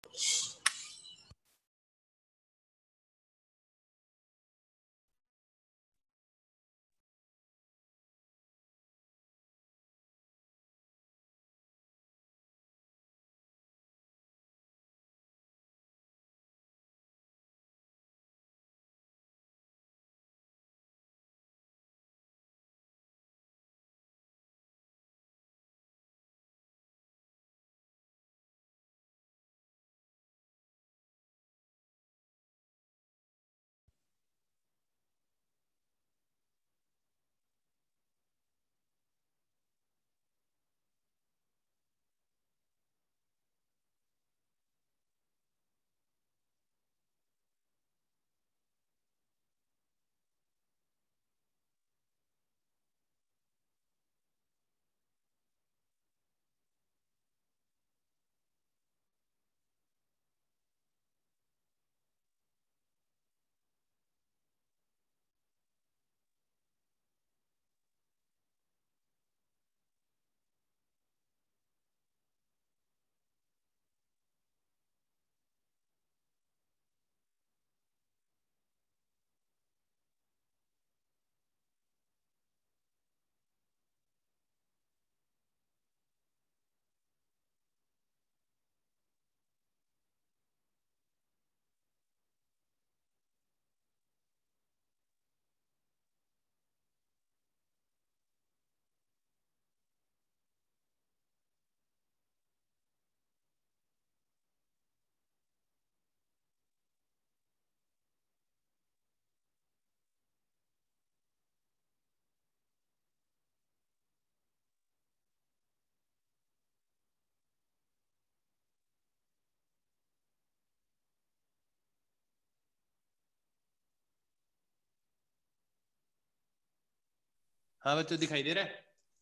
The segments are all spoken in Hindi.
हाँ बच्चों, दिखाई दे रहा है?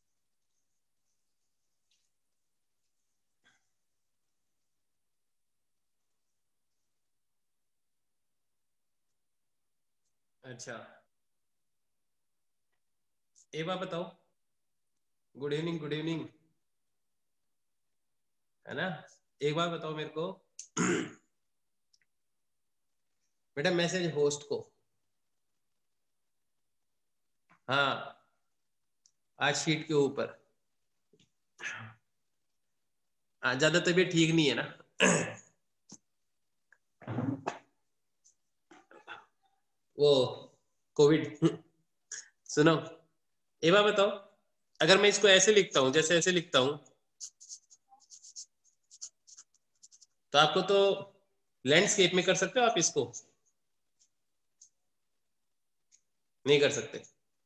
अच्छा, एक बार बताओ। Good evening, good evening. है ना? एक बार बताओ मेरे को बेटा, मैसेज होस्ट को। हाँ, आज शीट के ऊपर। हाँ, ज्यादा तबीयत ठीक नहीं है ना। वो कोविड। सुनो, एक बार बताओ, अगर मैं इसको ऐसे लिखता हूँ, जैसे ऐसे लिखता हूँ, तो आपको तो लैंडस्केप में कर सकते हो आप इसको? नहीं कर सकते?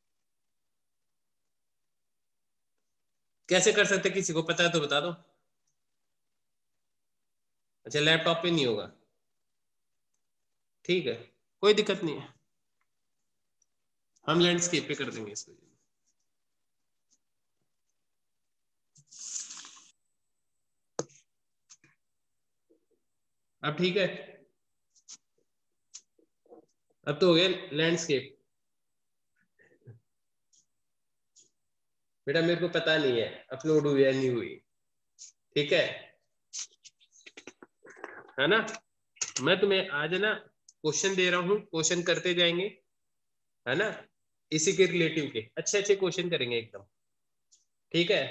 कैसे कर सकते? किसी को पता है तो बता दो। अच्छा, लैपटॉप पे नहीं होगा? ठीक है, कोई दिक्कत नहीं है, हम लैंडस्केप पे कर देंगे इसको। अब ठीक है? अब तो हो गया लैंडस्केप। बेटा, मेरे को पता नहीं है अपलोड हुई या नहीं हुई। ठीक है ना? मैं तुम्हें आज ना क्वेश्चन दे रहा हूँ, क्वेश्चन करते जाएंगे। है ना? इसी के रिलेटिव के अच्छे अच्छे क्वेश्चन करेंगे एकदम। ठीक है?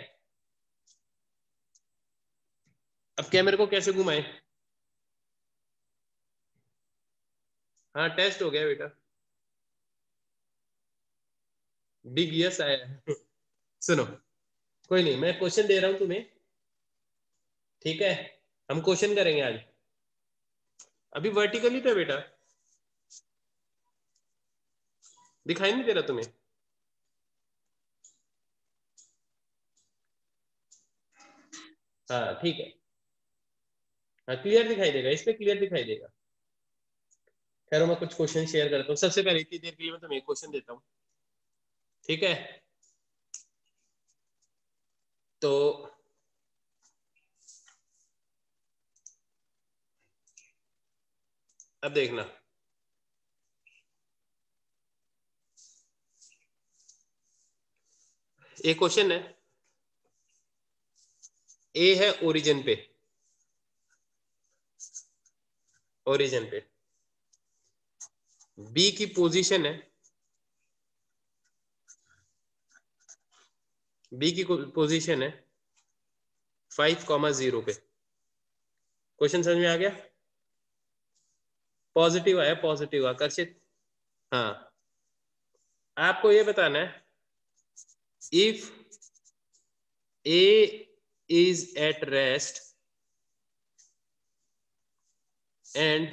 अब क्या मेरे को कैसे घुमाए? हाँ, टेस्ट हो गया बेटा। बिग यस आया है। सुनो, कोई नहीं, मैं क्वेश्चन दे रहा हूँ तुम्हें। ठीक है? हम क्वेश्चन करेंगे आज। अभी वर्टिकली था बेटा, दिखाई नहीं दे रहा तुम्हें? हाँ ठीक है। हाँ, क्लियर दिखाई देगा, इस पे क्लियर दिखाई देगा। खैर, मैं कुछ क्वेश्चन शेयर करता हूँ। सबसे पहले इतनी देर के लिए मैं तुम्हें एक क्वेश्चन देता हूँ। ठीक है? तो अब देखना, एक क्वेश्चन है। ए है ओरिजिन पे, ओरिजिन पे। बी की पोजीशन है, बी की पोजीशन है 5,0 पे। क्वेश्चन समझ में आ गया? पॉजिटिव आया, पॉजिटिव आकर्षित। हाँ, आपको ये बताना है if A is at rest and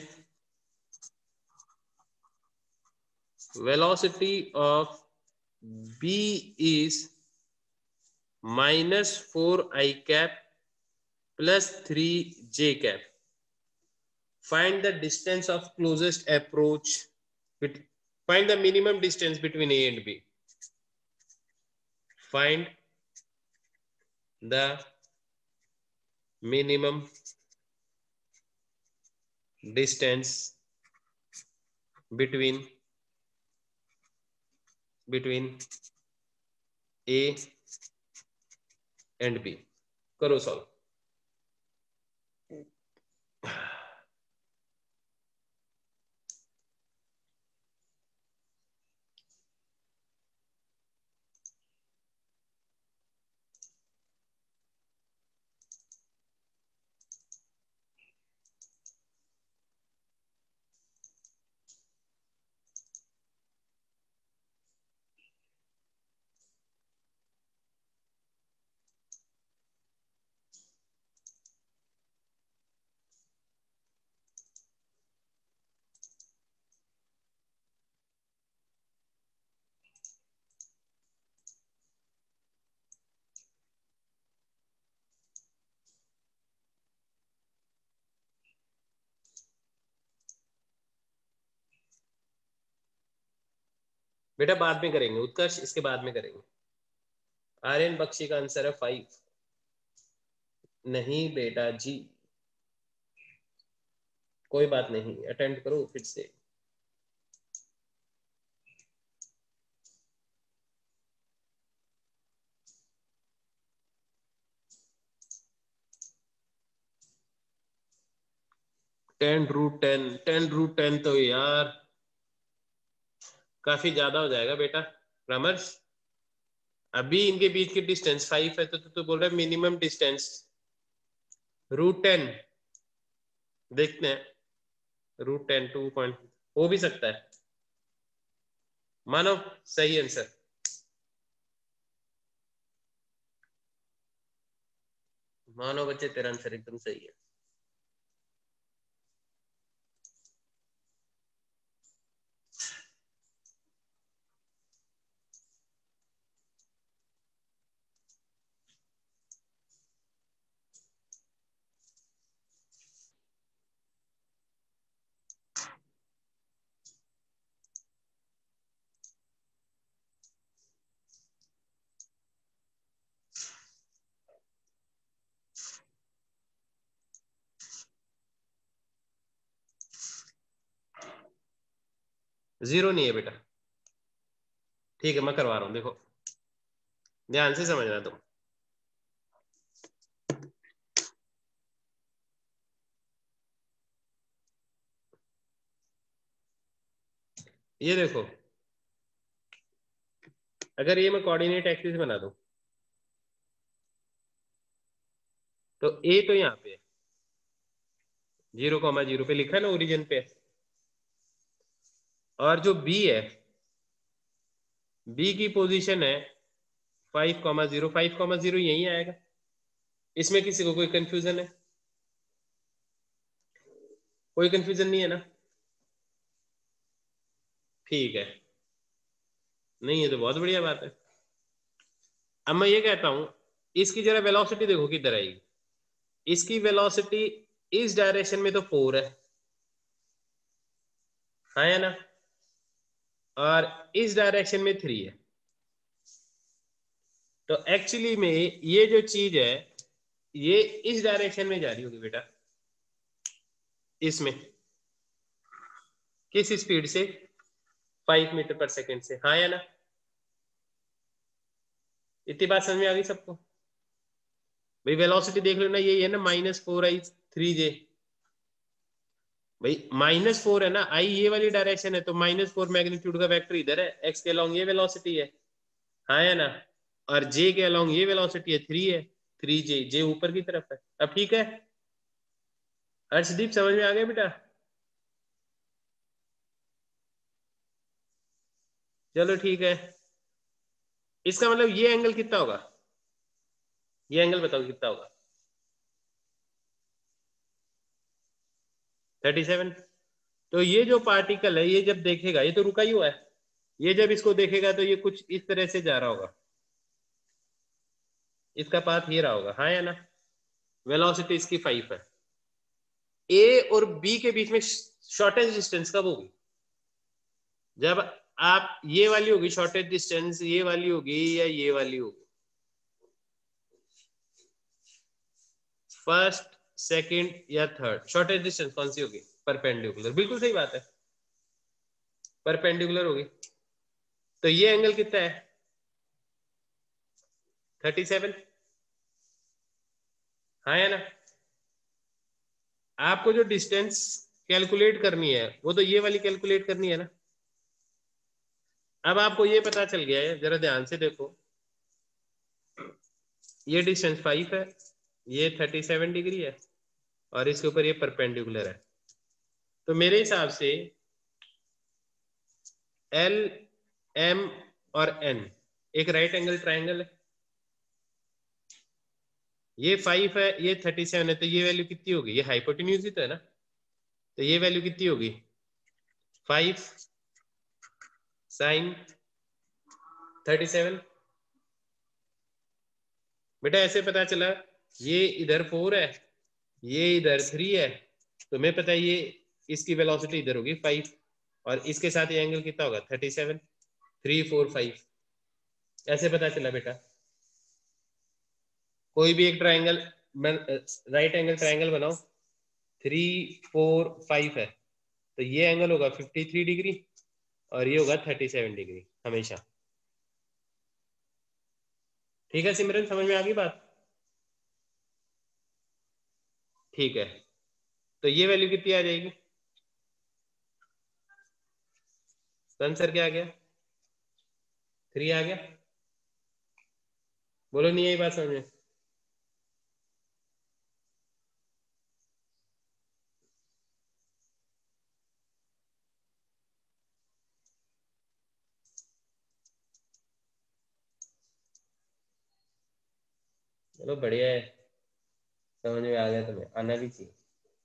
velocity of b is -4 I cap plus 3 j cap. Find the distance of closest approach. Find the minimum distance between A and B. Find the minimum distance between A and B. करो सॉल्व। बेटा बाद में करेंगे, उत्कर्ष इसके बाद में करेंगे। आर्यन बख्शी का आंसर है 5। नहीं बेटा जी, कोई बात नहीं, अटेम्प्ट करो फिर से। टेन रूट टेन तो यार काफी ज्यादा हो जाएगा बेटा। रमर्श, अभी इनके बीच की डिस्टेंस 5 है, तो बोल रहा है मिनिमम डिस्टेंस √10। देखते हैं, √10 2 पॉइंट हो भी सकता है। मानो सही आंसर। मानो बच्चे, तेरा आंसर एकदम सही है। जीरो नहीं है बेटा। ठीक है, मैं करवा रहा हूं, देखो ध्यान से समझना तुम। ये देखो, अगर ये मैं कोऑर्डिनेट एक्सिस बना दूं तो ए तो यहाँ पे 0,0 पे लिखा है ना, ओरिजिन पे। और जो बी है, बी की पोजीशन है 5,0। 5,0 यही आएगा। इसमें किसी को कोई कंफ्यूजन है? कोई कंफ्यूजन नहीं है ना? ठीक है, नहीं है तो बहुत बढ़िया बात है। अब मैं ये कहता हूं, इसकी जरा वेलोसिटी देखो किधर आएगी। इसकी वेलोसिटी इस डायरेक्शन में तो 4 है, हाँ है ना, और इस डायरेक्शन में 3 है। तो एक्चुअली में ये जो चीज है ये इस डायरेक्शन में जा रही होगी बेटा, इसमें किस स्पीड से? 5 मीटर पर सेकेंड से, हाँ या ना? इतनी बात समझ में आ गई सबको? भाई वेलोसिटी देख लो ना, यही है ना, -4I 3J। भाई -4 है ना, आई ये वाली डायरेक्शन है, तो -4 मैग्नीट्यूड का वेक्टर इधर है, एक्स के अलोंग ये वेलोसिटी है, हाँ है ना, और जे के अलोंग ये वेलोसिटी है 3 है, 3J, जे ऊपर की तरफ है। अब ठीक है अर्शदीप, समझ में आ गया बेटा? चलो ठीक है, इसका मतलब ये एंगल कितना होगा, ये एंगल बताओ कितना होगा? 37। तो ये जो पार्टिकल है ये जब देखेगा, ये तो रुका ही हुआ है, ये जब इसको देखेगा तो ये कुछ इस तरह से जा रहा होगा, इसका पाथ ये रहा होगा, हाँ या ना, वेलोसिटी इसकी 5 है। ए और बी के बीच में शॉर्टेज डिस्टेंस कब होगी? जब आप, ये वाली होगी शॉर्टेज डिस्टेंस, ये वाली होगी या ये वाली होगी? फर्स्ट, सेकंड या थर्ड शॉर्टेज डिस्टेंस कौन सी होगी? परपेंडिकुलर, बिल्कुल सही बात है, परपेंडिकुलर होगी। तो ये एंगल कितना है? 37, हाँ या ना? आपको जो डिस्टेंस कैलकुलेट करनी है वो तो ये वाली कैलकुलेट करनी है ना। अब आपको ये पता चल गया है, जरा ध्यान से देखो, ये डिस्टेंस 5 है, ये 37 डिग्री है, और इसके ऊपर ये परपेंडिकुलर है। तो मेरे हिसाब से एल, एम और एन एक राइट एंगल ट्राइंगल है। ये 5 है, ये 37 है, तो ये वैल्यू कितनी होगी? ये हाइपोटेन्यूज ही तो है ना, तो ये वैल्यू कितनी होगी? 5 साइन 37। बेटा ऐसे पता चला, ये इधर 4 है, ये इधर 3 है, तो मैं पता है ये इसकी वेलोसिटी इधर होगी 5, और इसके साथ ये एंगल कितना होगा? 37, 3 4 5। ऐसे पता चला बेटा। कोई भी एक ट्राइंगल, राइट एंगल ट्राइंगल बनाओ, 3 4 5 है, तो ये एंगल होगा 53 डिग्री और ये होगा 37 डिग्री हमेशा। ठीक है सिमरन, समझ में आ गई बात? ठीक है, तो ये वैल्यू कितनी आ जाएगी? आंसर क्या आ गया? 3 आ गया। बोलो नहीं यही बात समझ में? चलो बढ़िया है, समझ में आ गया, तुम्हें आना भी चाहिए।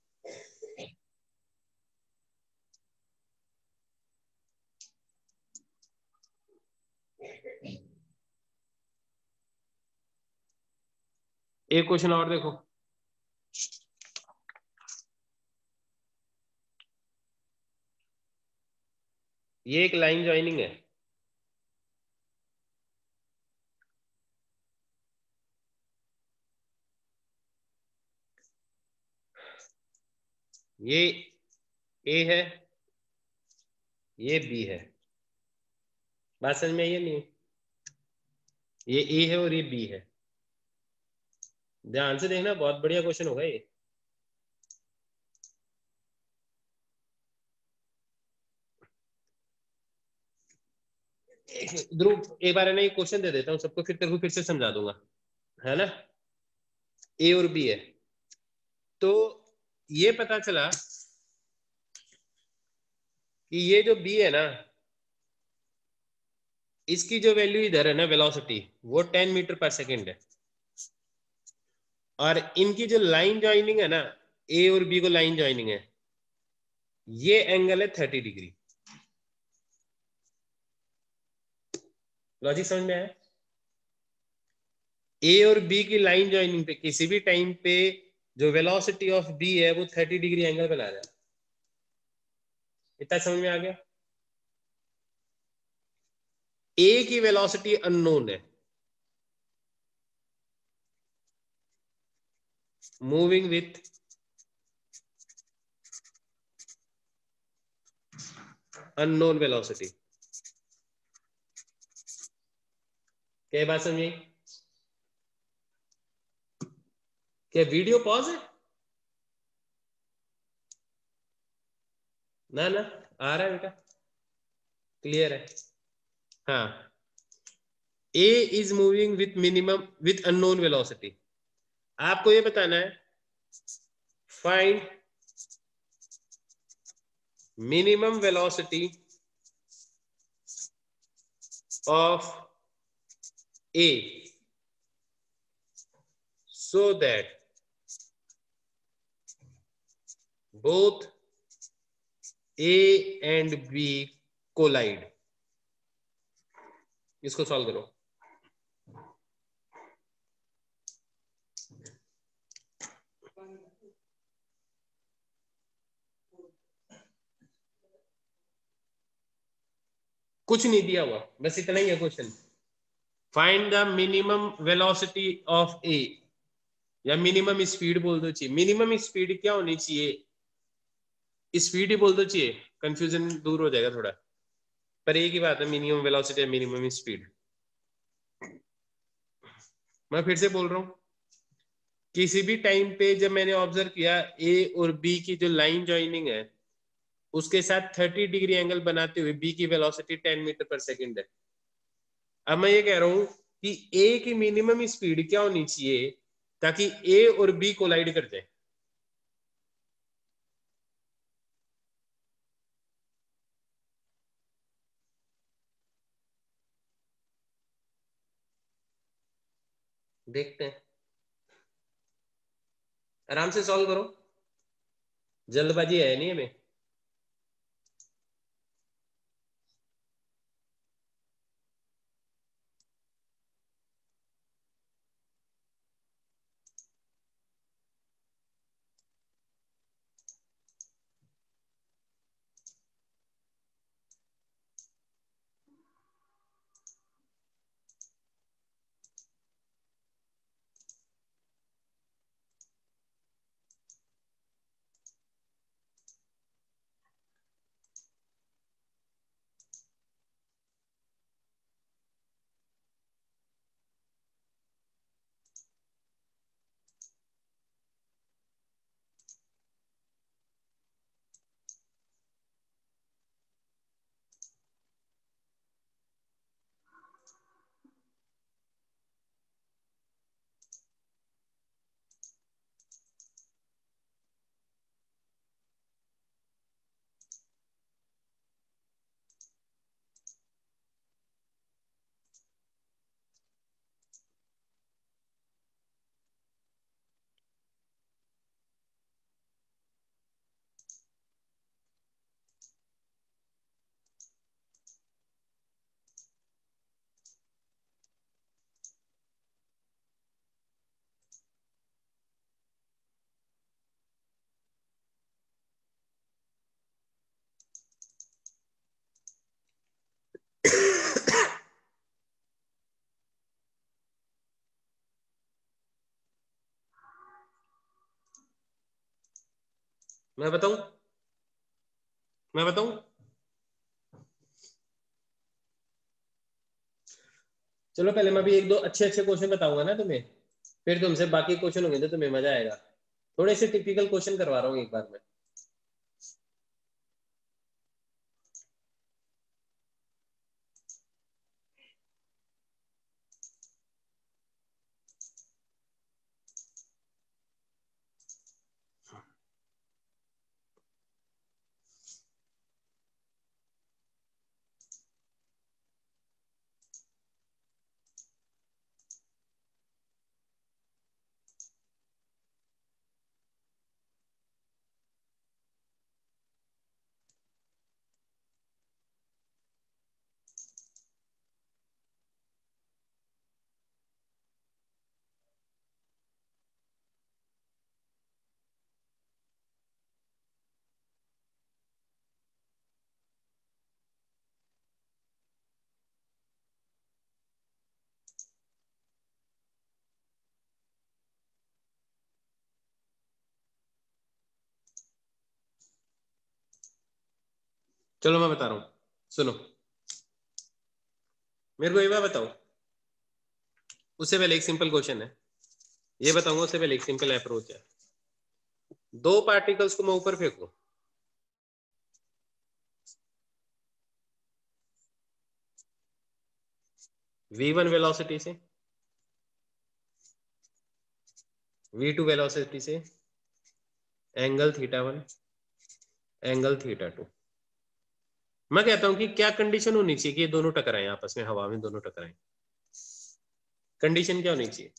एक क्वेश्चन और देखो, ये एक लाइन ज्वाइनिंग है, ये ए है, ये बी है, बात समझ में आई है नहीं? ये ए है और ये बी है, ध्यान से देखना, बहुत बढ़िया क्वेश्चन होगा ये। ध्रुव एक बार है ना, ये क्वेश्चन दे देता हूँ सबको, फिर तेरे को फिर से समझा दूंगा, है ना। ए और बी है, तो ये पता चला कि ये जो बी है ना, इसकी जो वैल्यू इधर है ना वेलोसिटी, वो 10 मीटर पर सेकेंड है, और इनकी जो लाइन ज्वाइनिंग है ना, ए और बी को लाइन ज्वाइनिंग है, ये एंगल है 30 डिग्री। लॉजिक समझ में आया? ए और बी की लाइन ज्वाइनिंग पे किसी भी टाइम पे जो वेलोसिटी ऑफ बी है वो 30 डिग्री एंगल बना रहा है। इतना समझ में आ गया? ए की वेलोसिटी अननोन है, मूविंग विथ अननोन वेलोसिटी। क्या बात समझी? क्या वीडियो पॉज है? ना ना, आ रहा है बेटा, क्लियर है। हाँ, A is moving with minimum with unknown velocity. आपको ये बताना है find minimum velocity of A so that both A and B collide। इसको सॉल्व करो। कुछ नहीं दिया हुआ, बस इतना ही है question. Find the minimum velocity of A, या मिनिमम स्पीड बोल दो चाहिए। मिनिमम स्पीड क्या होनी चाहिए, स्पीड ही बोल दो चाहिए, कंफ्यूजन दूर हो जाएगा थोड़ा। पर एक ही बात है, मिनिमम वेलोसिटी या मिनिमम स्पीड। मैं फिर से बोल रहा हूं, किसी भी टाइम पे जब मैंने ऑब्जर्व किया ए और बी की जो लाइन ज्वाइनिंग है उसके साथ 30 डिग्री एंगल बनाते हुए बी की वेलोसिटी 10 मीटर पर सेकंड है। अब मैं ये कह रहा हूं कि ए की मिनिमम स्पीड क्या होनी चाहिए ताकि ए और बी कोलाइड कर जाए। देखते हैं, आराम से सॉल्व करो, जल्दबाजी है नहीं हमें। मैं बताऊं, मैं बताऊं, चलो पहले मैं भी एक दो अच्छे अच्छे क्वेश्चन बताऊंगा ना तुम्हें, फिर तुमसे बाकी क्वेश्चन होंगे तो तुम्हें मजा आएगा। थोड़े से टिपिकल क्वेश्चन करवा रहा हूँ एक बार में। चलो मैं बता रहा हूँ, सुनो। मेरे को एक बार बताओ, उससे पहले एक सिंपल क्वेश्चन है, ये बताऊंगा उससे पहले एक सिंपल अप्रोच है। दो पार्टिकल्स को मैं ऊपर फेंकूं, v1 वेलोसिटी से, v2 वेलोसिटी से, एंगल θ1, एंगल θ2। मैं कहता हूं कि क्या कंडीशन होनी चाहिए कि ये दोनों टकराएं आपस में, हवा में दोनों टकराएं। कंडीशन क्या होनी चाहिए?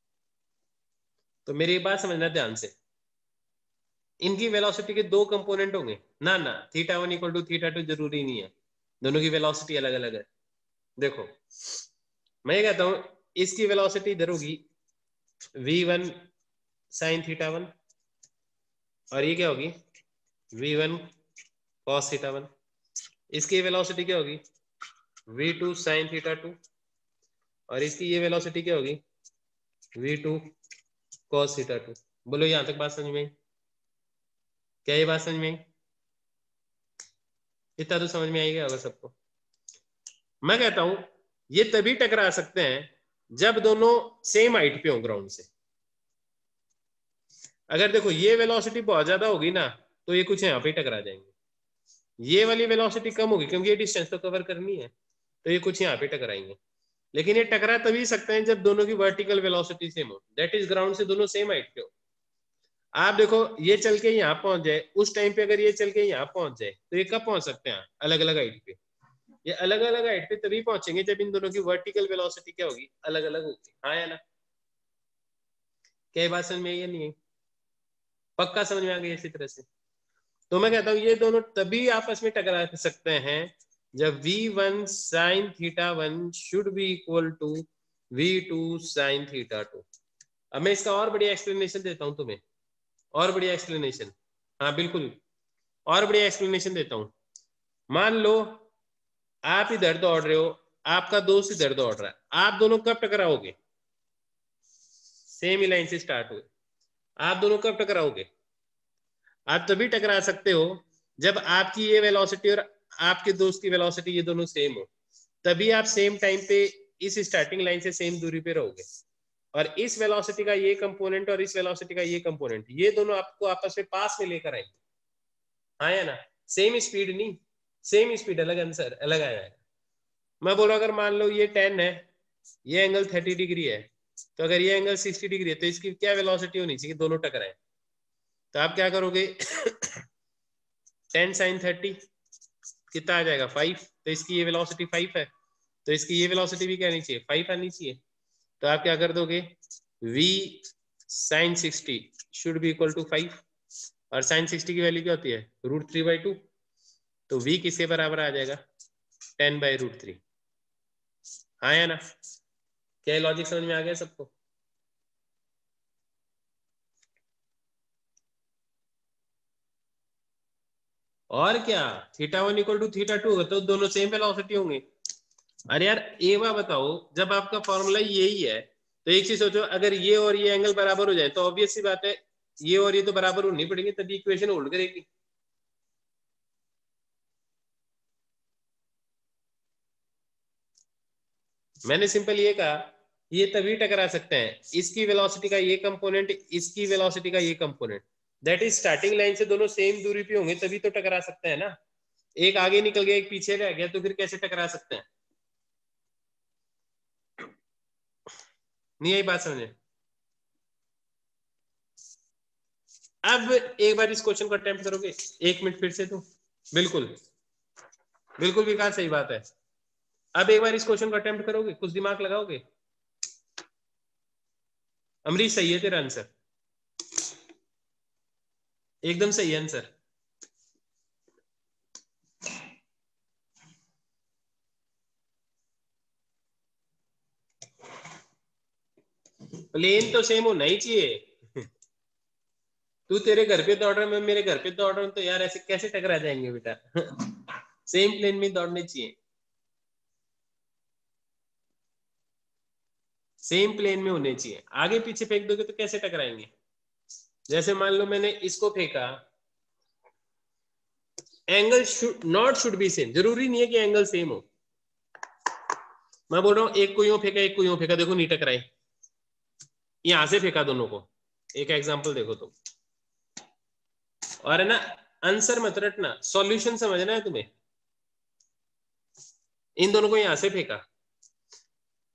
तो मेरी बात समझना ध्यान से। इनकी वेलोसिटी के दो कंपोनेंट होंगे ना, ना θ1 इक्वल टू θ2 जरूरी नहीं है, दोनों की वेलोसिटी अलग अलग है। देखो मैं ये कहता हूं इसकी वेलोसिटी इधर होगी v1 sin θ1, और ये क्या होगी v1 cos θ1। इसकी वेलोसिटी क्या होगी v2 sin θ2, और इसकी ये वेलोसिटी क्या होगी v2 cos θ2। बोलो यहां तक बात समझ में आई? क्या ये बात समझ में आई? इतना तो समझ में आएगा होगा सबको। मैं कहता हूं ये तभी टकरा सकते हैं जब दोनों सेम हाइट पे हो ग्राउंड से। अगर देखो ये वेलोसिटी बहुत ज्यादा होगी ना तो ये कुछ यहाँ पे टकरा जाएंगे, ये वाली वेलोसिटी कम होगी क्योंकि ये डिस्टेंस तो कवर करनी है, तो ये कुछ यहाँ पे टकराएंगे। लेकिन ये टकरा तभी सकते हैं जब दोनों की वर्टिकल वेलोसिटी सेम हो, दैट इज ग्राउंड से दोनों सेम हाइट पे हो। आप देखो ये चल के यहाँ पहुंच जाए, उस टाइम पे अगर ये चल के यहाँ पहुंच जाए तो ये कब पहुंच सकते हैं अलग अलग हाइट पे? ये अलग अलग हाइट पे तभी पहुंचेंगे जब इन दोनों की वर्टिकल वेलोसिटी क्या होगी अलग अलग होगी। हाँ या ना? क्या बात समझ में आई या नहीं? पक्का समझ में आ गई इसी तरह से? तो मैं कहता हूं ये दोनों तभी आपस में टकरा सकते हैं जब v1 sin θ1 should be equal to v2 sin θ2। अब मैं इसका और बढ़िया एक्सप्लेनेशन देता हूं तुम्हें, और बढ़िया एक्सप्लेनेशन। हाँ बिल्कुल, और बढ़िया एक्सप्लेनेशन देता हूं। मान लो आप इधर दौड़ रहे हो, आपका दोस्त इधर दौड़ रहा है, आप दोनों कब टकराओगे? सेम ही लाइन से स्टार्ट हुए, आप दोनों कब टकराओगे? आप तभी टकरा सकते हो जब आपकी ये वेलोसिटी और आपके दोस्त की वेलोसिटी ये दोनों सेम हो, तभी आप सेम टाइम पे इस स्टार्टिंग लाइन से सेम दूरी पे रहोगे। और इस वेलोसिटी का ये कंपोनेंट और इस वेलोसिटी का ये कंपोनेंट, ये दोनों आपको आपस में पास में लेकर आएंगे। हाँ या ना? सेम स्पीड नहीं, सेम स्पीड अलग आंसर अलग आ जाएगा। मैं बोल रहा हूं अगर मान लो ये 10 है, ये एंगल 30 डिग्री है, तो अगर ये एंगल 60 डिग्री है तो इसकी क्या वेलोसिटी होनी चाहिए दोनों टकराए? तो आप क्या करोगे 10 sin 30 कितना आ जाएगा 5, तो इसकी ये वेलोसिटी 5 है, तो इसकी ये वेलोसिटी भी क्या आनी चाहिए 5 आनी चाहिए। तो आप क्या कर दोगे v sin 60 should be equal to 5, और sin 60 की वैल्यू क्या होती है √3/2, तो v किसके बराबर आ जाएगा 10/√3। हाँ या ना? क्या लॉजिक समझ में आ गया सबको? और क्या θ1 इक्वल टू θ2 होगा तो दोनों सेम वेलोसिटी होंगे। अरे यार एक बार बताओ, जब आपका फॉर्मूला यही है तो एक चीज सोचो, अगर ये और ये एंगल बराबर हो जाए तो ऑब्वियस सी बात है ये और ये तो बराबर होनी पड़ेगी, तभी इक्वेशन होल्ड करेगी। मैंने सिंपल ये कहा ये तभी टकरा सकते हैं इसकी वेलोसिटी का ये कंपोनेंट, इसकी वेलोसिटी का ये component, that is starting line से दोनों सेम दूरी पे होंगे तभी तो टकरा सकते हैं ना। एक आगे निकल गया एक पीछे रह गया तो फिर कैसे टकरा सकते हैं? नहीं आई बात समझे? अब एक बार इस क्वेश्चन को अटेम्प्ट करोगे 1 मिनट फिर से तो बिल्कुल बिल्कुल विकास सही बात है। अब एक बार इस क्वेश्चन को अटेम्प्ट करोगे, कुछ दिमाग लगाओगे? अमरीश सही है तेरा आंसर, एकदम सही है आंसर। प्लेन तो सेम होना ही चाहिए। तू तेरे घर पे दौड़ रहा है, मैं मेरे घर पे दौड़ रहा हूँ, तो यार ऐसे कैसे टकरा जाएंगे बेटा? सेम प्लेन में दौड़ने चाहिए, सेम प्लेन में होने चाहिए। आगे पीछे फेंक दोगे तो कैसे टकराएंगे? जैसे मान लो मैंने इसको फेंका, angle not should be same, जरूरी नहीं है कि एंगल सेम हो। मैं बोल रहा हूँ एक को यूं फेंका एक को यूं फेंका, देखो नहीं टकराए। यहां से फेंका दोनों को, एक एग्जांपल देखो तुम, और है ना आंसर मत रटना, सॉल्यूशन समझना है तुम्हें। इन दोनों को यहां से फेंका,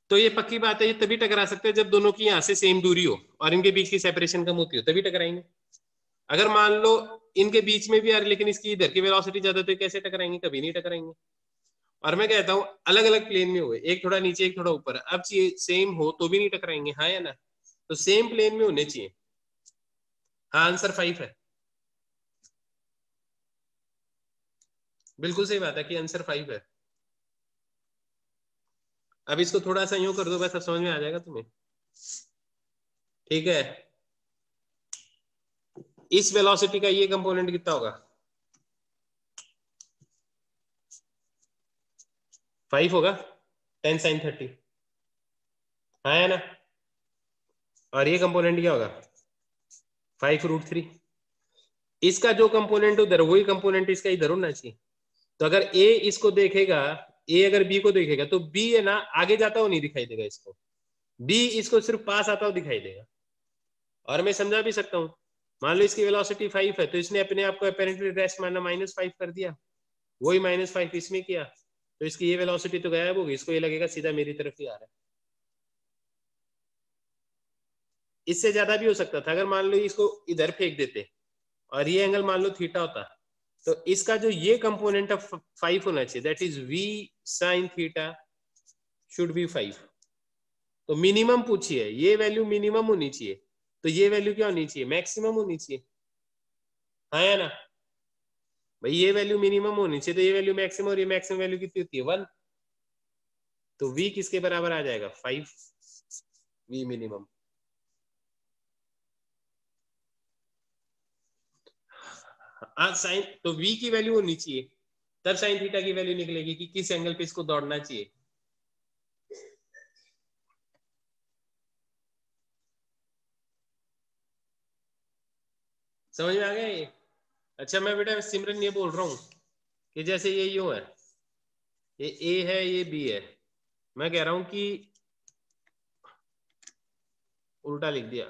तो ये पक्की बात है, ये तभी टकरा सकते हैं जब दोनों की यहाँ से सेम दूरी हो और इनके बीच की सेपरेशन कम होती हो, तभी टकराएंगे। अगर मान लो इनके बीच में भी यार लेकिन इसकी इधर की वेलोसिटी ज्यादा, तो कैसे टकराएंगे? कभी नहीं टकराएंगे। और मैं कहता हूँ अलग अलग प्लेन में हुए, एक थोड़ा नीचे एक थोड़ा ऊपर, अब चाहिए सेम हो तो भी नहीं टकराएंगे, हाँ या ना? तो सेम प्लेन में होने चाहिए। हाँ, आंसर 5 है। बिल्कुल सही बात है कि आंसर 5 है। अब इसको थोड़ा सा यूं कर दो, बस अब समझ में आ जाएगा तुम्हें। ठीक है, इस वेलोसिटी का ये कंपोनेंट कितना होगा? 5 होगा, 10 sin 30, हाँ है ना? और ये कंपोनेंट क्या होगा? 5√3। इसका जो कंपोनेंट उधर, वही कंपोनेंट इसका इधर होना चाहिए। तो अगर ए इसको देखेगा, ए अगर बी को देखेगा, तो बी है ना आगे जाता हुआ नहीं दिखाई देगा इसको, बी इसको सिर्फ पास आता हुआ दिखाई देगा। और मैं समझा भी सकता हूँ, मान लो इसकी वेलोसिटी 5 है, तो इसने अपने आप को अपेरेंटली रेस्ट मारना -5 कर दिया, वही -5 इसमें किया, तो इसकी ये वेलोसिटी तो गायब होगी, इसको ये लगेगा सीधा मेरी तरफ ही आ रहा है। इससे ज्यादा भी हो सकता था, अगर मान लो इसको इधर फेंक देते और ये एंगल मान लो थीटा होता, तो इसका जो ये कंपोनेंट ऑफ 5 होना चाहिए, that is v sin theta should be 5। तो मिनिमम पूछिए, ये वैल्यू मिनिमम होनी चाहिए, तो ये वैल्यू क्या होनी चाहिए? मैक्सिमम होनी चाहिए, हाँ या ना भाई? ये वैल्यू मिनिमम होनी चाहिए, तो ये वैल्यू मैक्सिमम, और ये मैक्सिमम वैल्यू कितनी होती है? 1। तो v किसके बराबर आ जाएगा? 5, v मिनिमम। साइन, तो v की वैल्यू होनी चाहिए, तब साइन थीटा की वैल्यू निकलेगी कि किस एंगल पे इसको दौड़ना चाहिए। समझ में आ गया ये? अच्छा मैं बेटा सिमरन ये बोल रहा हूँ कि जैसे ये यूं है, ये ए है, ये बी है, मैं कह रहा हूं कि उल्टा लिख दिया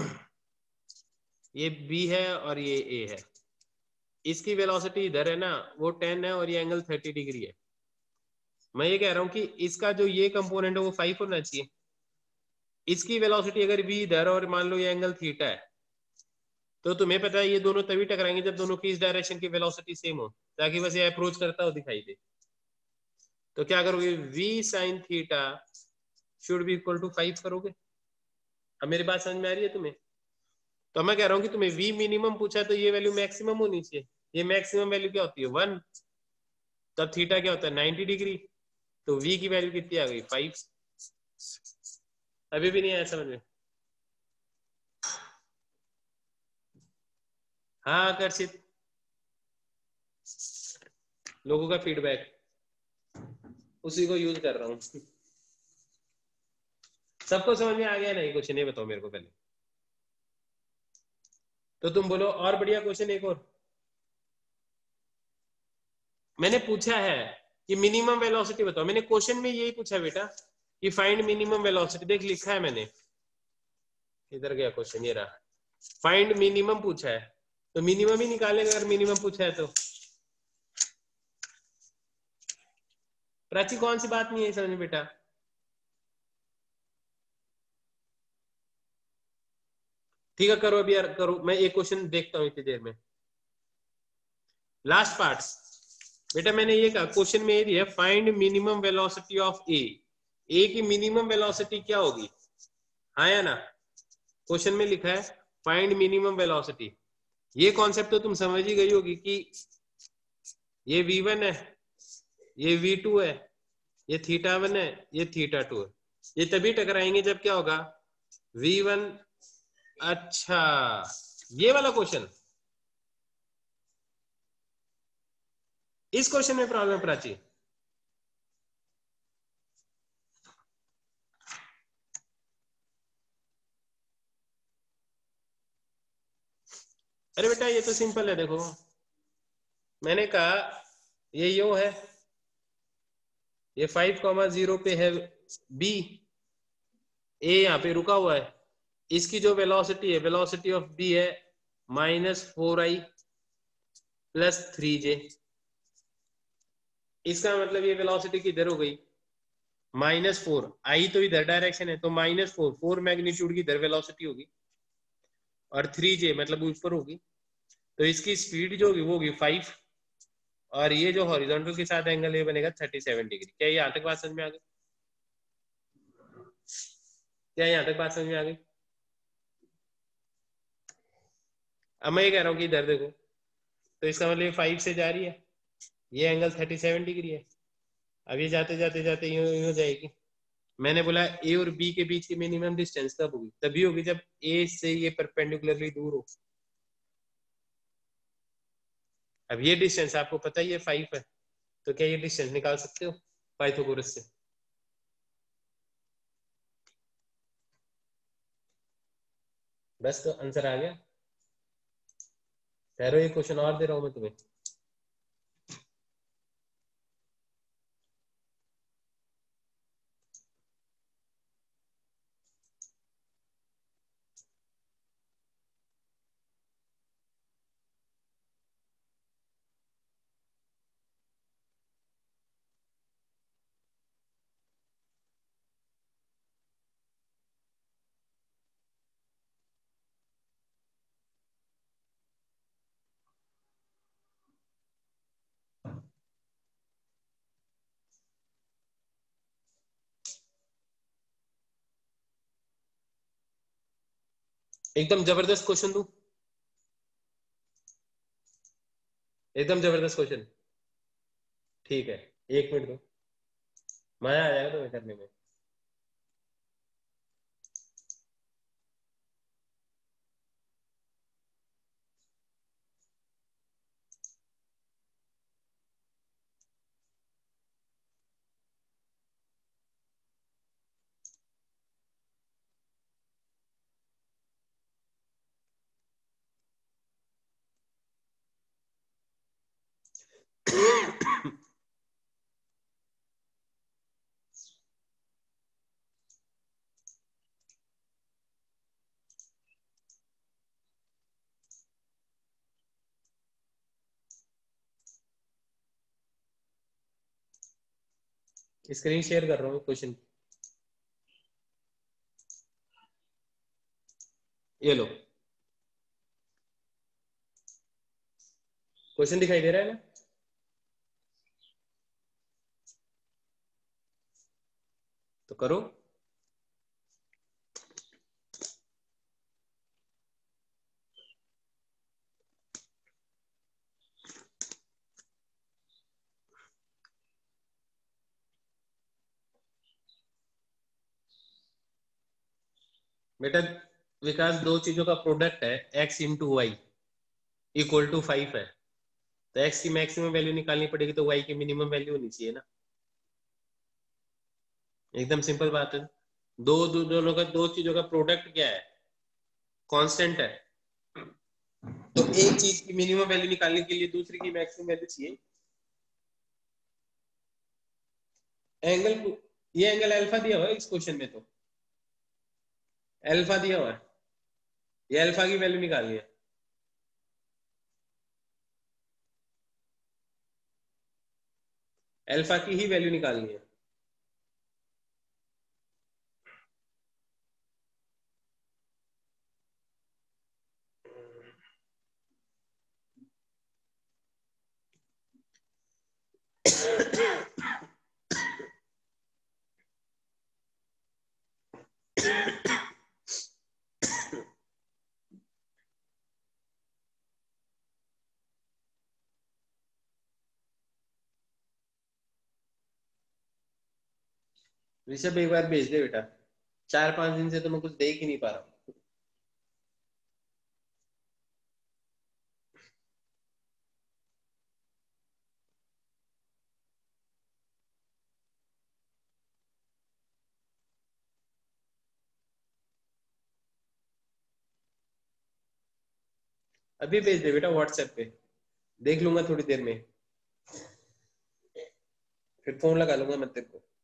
ये बी है और ये ए है, इसकी वेलोसिटी इधर है ना, वो 10 है और ये एंगल 30 डिग्री है। मैं ये कह रहा हूँ कि इसका जो ये कंपोनेंट है वो 5 होना चाहिए। इसकी वेलोसिटी अगर v इधर और मान लो ये एंगल थीटा है, तो तुम्हें पता है ये दोनों तभी टकराएंगे जब दोनों की इस डायरेक्शन की वेलोसिटी सेम हो, ताकि बस ये अप्रोच करता हो दिखाई दे। तो क्या करोगे? v sin theta should be equal to 5 करोगे। अब मेरी बात समझ में आ रही है तुम्हें? तो मैं कह रहा हूँ कि तुम्हें v मिनिमम पूछा है, तो ये वैल्यू मैक्सिमम होनी चाहिए। ये मैक्सिमम वैल्यू क्या होती है? 1। तब थीटा क्या होता है? 90 डिग्री। तो v की वैल्यू कितनी आ गई? 5। अभी भी नहीं आया समझ में? हाँ आकर्षित, लोगों का फीडबैक उसी को यूज कर रहा हूँ। सबको समझ में आ गया? नहीं कुछ नहीं, बताओ मेरे को पहले। तो तुम बोलो और बढ़िया क्वेश्चन एक और। मैंने पूछा है कि मिनिमम वेलोसिटी बताओ, मैंने क्वेश्चन में यही पूछा बेटा कि फाइंड मिनिमम वेलोसिटी। देख लिखा है मैंने, इधर गया क्वेश्चन, ये रहा, फाइंड मिनिमम पूछा है, तो मिनिमम ही निकालेंगे अगर मिनिमम पूछा है तो। प्राची कौन सी बात नहीं है समझ में बेटा? ठीक है करो अभी यार, करो, मैं एक क्वेश्चन देखता हूँ इतनी देर में। लास्ट पार्ट बेटा, मैंने ये कहा क्वेश्चन में ये दिया, find minimum velocity of A. A की मिनिमम वेलोसिटी क्या होगी, हाँ या ना? क्वेश्चन में लिखा है फाइंड मिनिमम वेलोसिटी। ये कॉन्सेप्ट तो तुम समझ ही गई होगी कि ये v1 है, ये v2 है, ये θ1 है, ये θ2 है, ये तभी टकराएंगे जब क्या होगा? v1। अच्छा, ये वाला क्वेश्चन, इस क्वेश्चन में प्रॉब्लम प्राची। अरे बेटा ये तो सिंपल है, देखो मैंने कहा ये यो है, ये 5,0 पे है बी, ए यहाँ पे रुका हुआ है, इसकी जो वेलोसिटी है, वेलोसिटी ऑफ बी है -4i + 3j। इसका मतलब ये वेलोसिटी किधर हो गई? -4, आई तो इधर डायरेक्शन है, तो -4 मैग्नीट्यूड की इधर वेलोसिटी होगी, और 3J मतलब ऊपर होगी, तो इसकी स्पीड जो होगी वो होगी 5, और ये जो हॉरिजॉन्टल के साथ एंगल ये बनेगा 37 डिग्री। क्या यहाँ तक बात समझ में आ गई? क्या यहाँ तक बात समझ में आ गई? अब मैं ये कह रहा हूँ कि इधर देखो, तो इसका मतलब 5 से जा रही है, ये एंगल 37 डिग्री है। अब ये जाते जाते जाते यूं यूं जाएगी। मैंने बोला ए और बी के बीच की मिनिमम डिस्टेंस कब होगी? तभी होगी जब ए से ये परपेंडिकुलरली दूर हो। अब ये डिस्टेंस आपको पता ही है 5 है, तो क्या ये डिस्टेंस निकाल सकते हो पाइथागोरस से? बस, तो आंसर आ गया। ठहरो, ये क्वेश्चन और दे रहा हूं मैं तुम्हें। एकदम जबरदस्त क्वेश्चन दूं, एकदम जबरदस्त क्वेश्चन। ठीक है, 1 मिनट दो, मजा आ जाएगा तुम्हें करने में। स्क्रीन शेयर कर रहा हूँ क्वेश्चन, ये लो क्वेश्चन दिखाई दे रहा है ना? तो करो। बेटा विकास, दो चीजों का प्रोडक्ट है, x into Y equal to 5 है, तो x की मैक्सिमम वैल्यू निकालनी पड़ेगी, तो y की मिनिमम वैल्यू होनी चाहिए ना। एकदम सिंपल बात है। दोनों का, दो चीजों का प्रोडक्ट क्या है? कांस्टेंट है। तो एक चीज की मिनिमम वैल्यू निकालने के लिए दूसरी की मैक्सिमम वैल्यू चाहिए। एंगल, ये एंगल अल्फा दिया हुआ है इस क्वेश्चन में, तो अल्फा दिया हुआ है, ये अल्फा की वैल्यू निकालनी है। अल्फा की ही वैल्यू निकालनी है। ऋषभ एक बार भेज दे बेटा, 4-5 दिन से तो मैं कुछ देख ही नहीं पा रहा हूँ। अभी भेज दे बेटा व्हाट्सएप पे, देख लूंगा थोड़ी देर में, फिर फोन लगा लूंगा मैं तेरे को।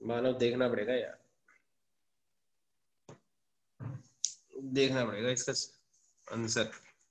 मानव देखना पड़ेगा यार, देखना पड़ेगा इसका आंसर।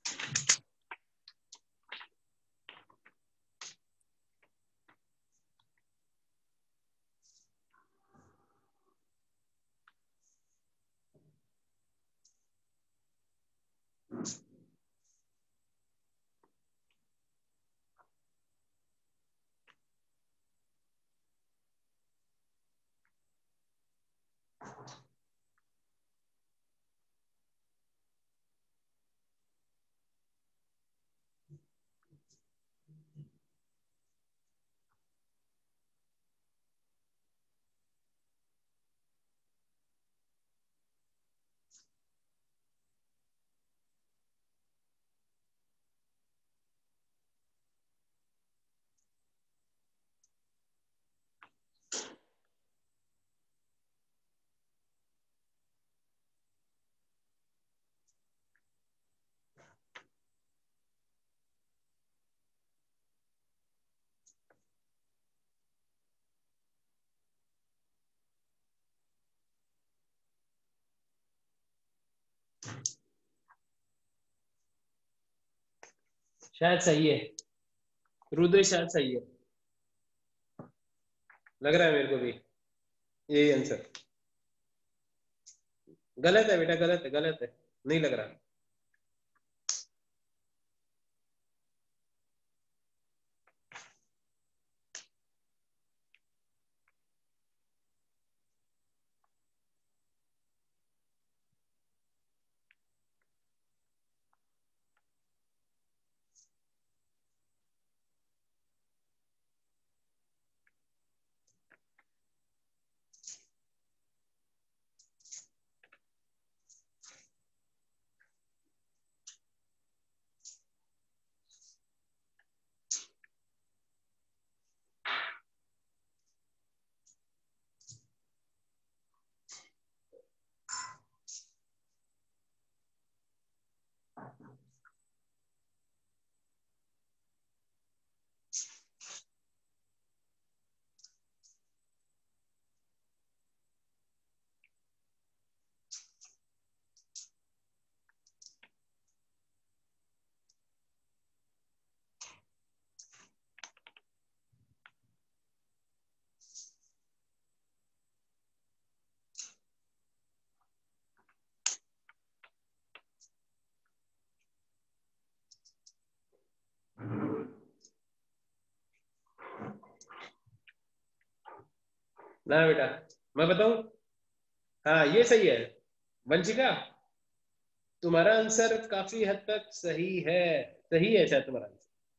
शायद सही है रुद्र, शायद सही है, लग रहा है मेरे को भी यही आंसर। गलत है बेटा, गलत है, गलत है, नहीं लग रहा। ना बेटा, मैं बताऊं? हाँ ये सही है। वंशिका, तुम्हारा आंसर काफी हद तक सही है, सही है शायद तुम्हारा आंसर।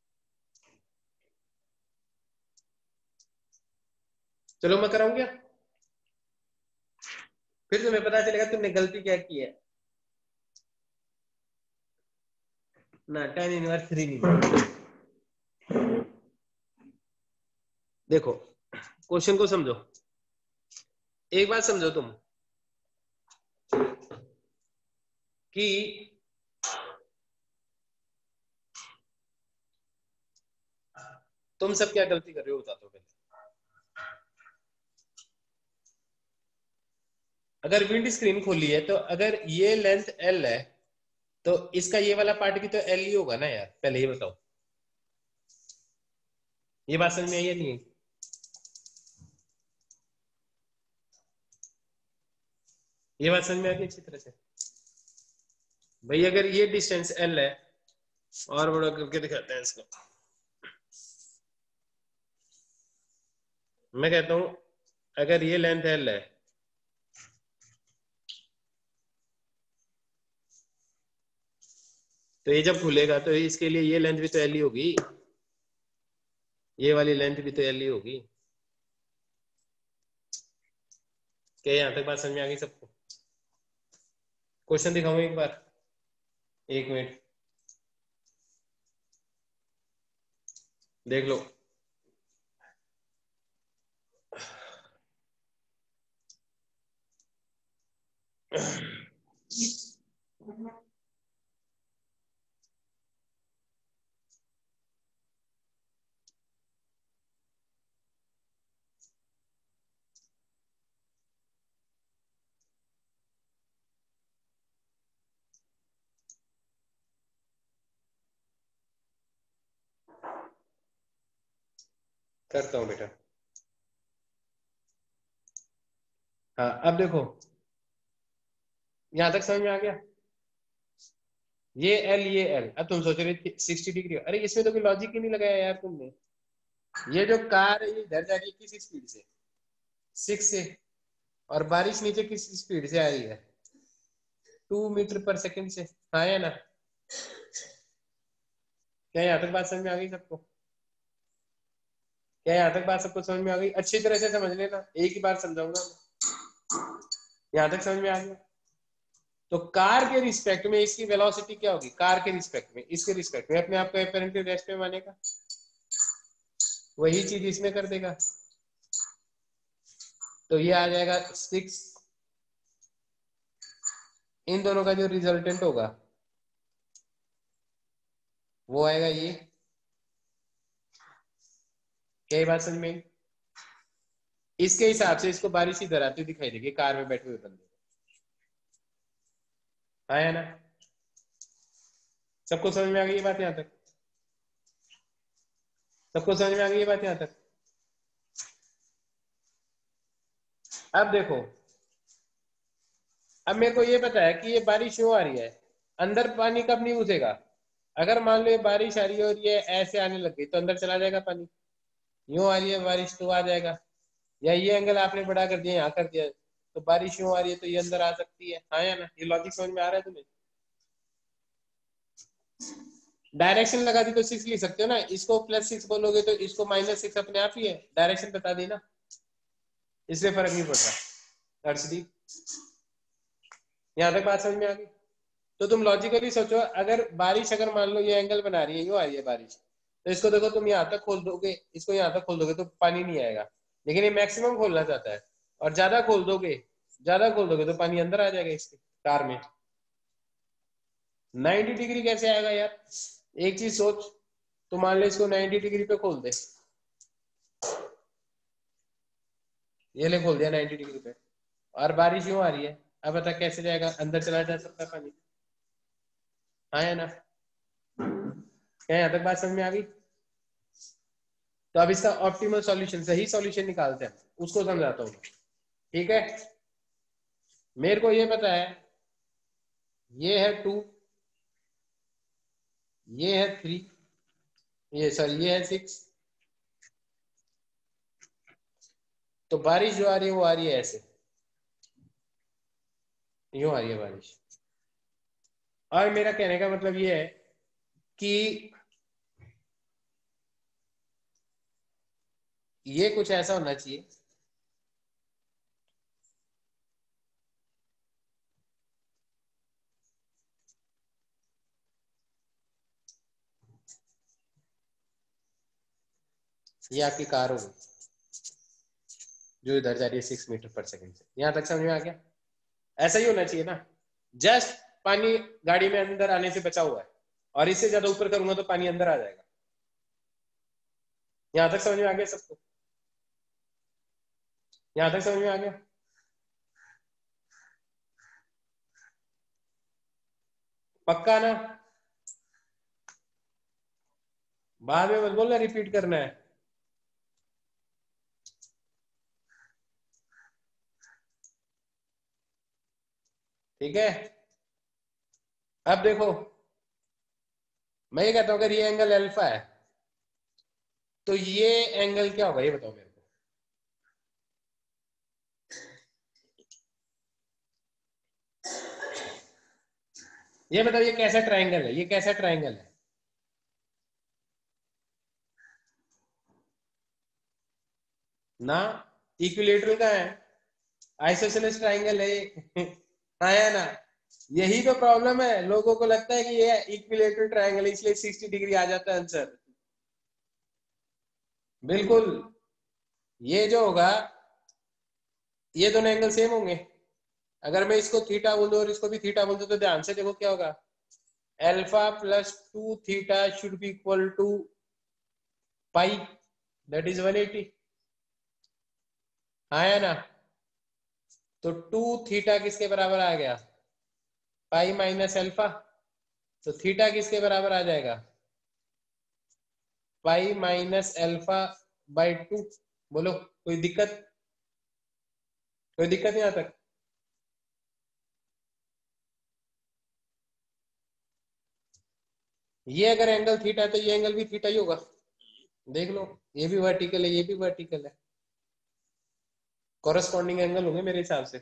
चलो मैं कराऊं क्या? फिर तुम्हें पता चलेगा तुमने गलती क्या की है। ना 10 इनवर्स 3 नहीं। देखो क्वेश्चन को समझो, एक बात समझो तुम कि तुम सब क्या गलती कर रहे हो, बताते हो पहले। अगर विंड स्क्रीन खोली है तो अगर ये लेंथ एल है तो इसका ये वाला पार्ट भी तो एल ही होगा ना यार, पहले ये बताओ। ये बात समझ में आई या नहीं? ये बात समझ में आ गई अच्छी तरह से? भाई अगर ये डिस्टेंस एल है, और बड़ा करके दिखाते हैं इसको। मैं कहता हूं अगर ये लेंथ एल है तो ये जब खुलेगा तो इसके लिए ये लेंथ भी तो एल ही होगी, ये वाली लेंथ भी तो एल ही होगी। क्या यहां तक बात समझ में आ गई सबको? क्वेश्चन दिखाऊं एक बार, एक मिनट देख लो। करता हूं बेटा। हाँ अब देखो, यहां तक समझ में आ गया? ये एल, ये एल। अब तुम सोच रहे थे 60 डिग्री, अरे इसमें तो कोई लॉजिक ही नहीं लगाया यार तुमने। ये जो कार है ये इधर जा रही है किस स्पीड से? 6 से। और बारिश नीचे किस स्पीड से आ रही है? 2 मीटर पर सेकंड से। हाँ या ना? क्या यहाँ तक बात समझ में आ गई सबको? क्या यहाँ तक बात सबको समझ में आ गई? अच्छी तरह से समझ लेना, एक ही बार समझाऊंगा। यहाँ तक समझ में आ गया? तो कार के रिस्पेक्ट में इसकी वेलोसिटी क्या होगी? कार के रिस्पेक्ट में, इसके रिस्पेक्ट में अपने आप को एपरेंटली रेस्ट में मानेगा, वही चीज इसमें कर देगा। तो ये आ जाएगा 6। इन दोनों का जो रिजल्टेंट होगा वो आएगा ये। क्या बात समझ में? इसके हिसाब से इसको बारिश इधर आती हुई दिखाई देगी कार में बैठे हुए बंदे। आया ना? सबको समझ में आ गई ये बात? यहां तक सबको समझ में आ गई ये बात? यहां तक अब देखो, अब मेरे को ये पता है कि ये बारिश क्यों आ रही है। अंदर पानी कब नहीं घुसेगा? अगर मान लो ये बारिश आ रही है और ये ऐसे आने लग गई तो अंदर चला जाएगा पानी। यूं आ रही है बारिश तो आ जाएगा। या ये एंगल आपने बड़ा कर दिया, यहाँ कर दिया, तो बारिश यूं आ रही है तो ये अंदर आ सकती है। हाँ या ना? ये लॉजिक समझ में आ रहा है तुम्हें? डायरेक्शन लगा दी तो 6 लिख सकते हो ना। इसको +6 बोलोगे तो इसको -6 अपने आप ही है, डायरेक्शन बता दी ना, इससे फर्क नहीं पड़ता। अर्शदीप, यहाँ तक बात समझ में आ गई? तो तुम लॉजिकली सोचो, अगर बारिश, अगर मान लो ये एंगल बना रही है, यूं आ रही है बारिश, तो इसको देखो तुम यहाँ तक खोल दोगे, इसको यहाँ तक खोल दोगे तो पानी नहीं आएगा। लेकिन ये मैक्सिमम खोलना चाहता है, और ज्यादा खोल दोगे तो पानी अंदर आ जाएगा इसके कार में। 90 डिग्री कैसे आएगा यार? एक चीज सोच, तो मान लो इसको 90 डिग्री पे खोल दे, ये ले खोल दिया 90 डिग्री पे, और बारिश यूं आ रही है, अब बता कैसे जाएगा? अंदर चला जा सकता है पानी? हाँ या ना? क्या यहाँ तक बात समझ में आ गई? तो अब इसका ऑप्टिमल सॉल्यूशन, सही सॉल्यूशन निकालते हैं, उसको समझाता हूँ। ठीक है, मेरे को ये पता है, ये है 2, ये है 3, ये सॉरी ये है 6। तो बारिश जो आ रही है वो आ रही है ऐसे, यूं आ रही है बारिश। और मेरा कहने का मतलब ये है कि ये कुछ ऐसा होना चाहिए, ये आपकी कार होगी जो इधर जा रही है 6 मीटर पर सेकंड से। यहां तक समझ में आ गया? ऐसा ही होना चाहिए ना। जस्ट पानी गाड़ी में अंदर आने से बचा हुआ है, और इससे ज्यादा ऊपर करूंगा तो पानी अंदर आ जाएगा। यहां तक समझ में आ गया सबको? यहां तक समझ में आ गया? पक्का ना? बाद में मत बोलना रिपीट करना है। ठीक है, अब देखो, मैं ये कहता हूं अगर ये एंगल अल्फा है तो ये एंगल क्या होगा, ये बताओ मेरे को। ये बताओ ये कैसा ट्रायंगल है, ये कैसा ट्रायंगल है? ना, इक्विलेटरल का है, आइसोसेलेस ट्रायंगल है ये। हाँ या ना? यही तो प्रॉब्लम है, लोगों को लगता है कि ये इक्विलेटरल ट्रायंगल है इसलिए 60 डिग्री आ जाता है आंसर। बिल्कुल, ये जो होगा, ये दोनों एंगल सेम होंगे। अगर मैं इसको थीटा बोल दूं और इसको भी थीटा बोल दूं तो ध्यान से देखो क्या होगा। Alpha plus 2 theta should be equal to pi, that is 180। हाँ या ना? तो 2 थीटा किसके बराबर आ गया? Pi minus alpha. तो थीटा किसके बराबर आ जाएगा? Pi minus alpha by 2। बोलो कोई दिक्कत? कोई दिक्कत यहाँ तक? ये अगर एंगल थीटा है तो ये एंगल भी थीटा ही होगा। देख लो, ये भी वर्टिकल है, ये भी वर्टिकल है, कॉरेस्पॉन्डिंग एंगल होंगे मेरे हिसाब से।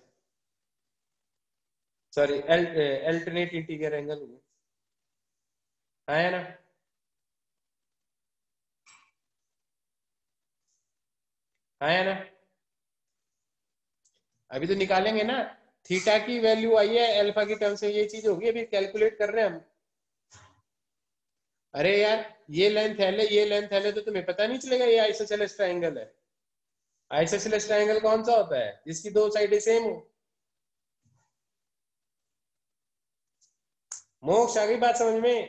सॉरी, अल्टरनेट इंटीरियर एंगल होंगे, है ना? है ना? अभी तो निकालेंगे ना, थीटा की वैल्यू आई है अल्फा की टर्म से, ये चीज होगी, अभी कैलकुलेट कर रहे हैं हम। अरे यार, ये लेंथ एल है, ये लेंथ एल है, तो तुम्हें पता नहीं चलेगा ये आइसोसेलेस ट्रायंगल है? आइसोसेलेस ट्रायंगल कौन सा होता है? जिसकी दो साइडें सेम हो। मोक्ष आ गई बात समझ में?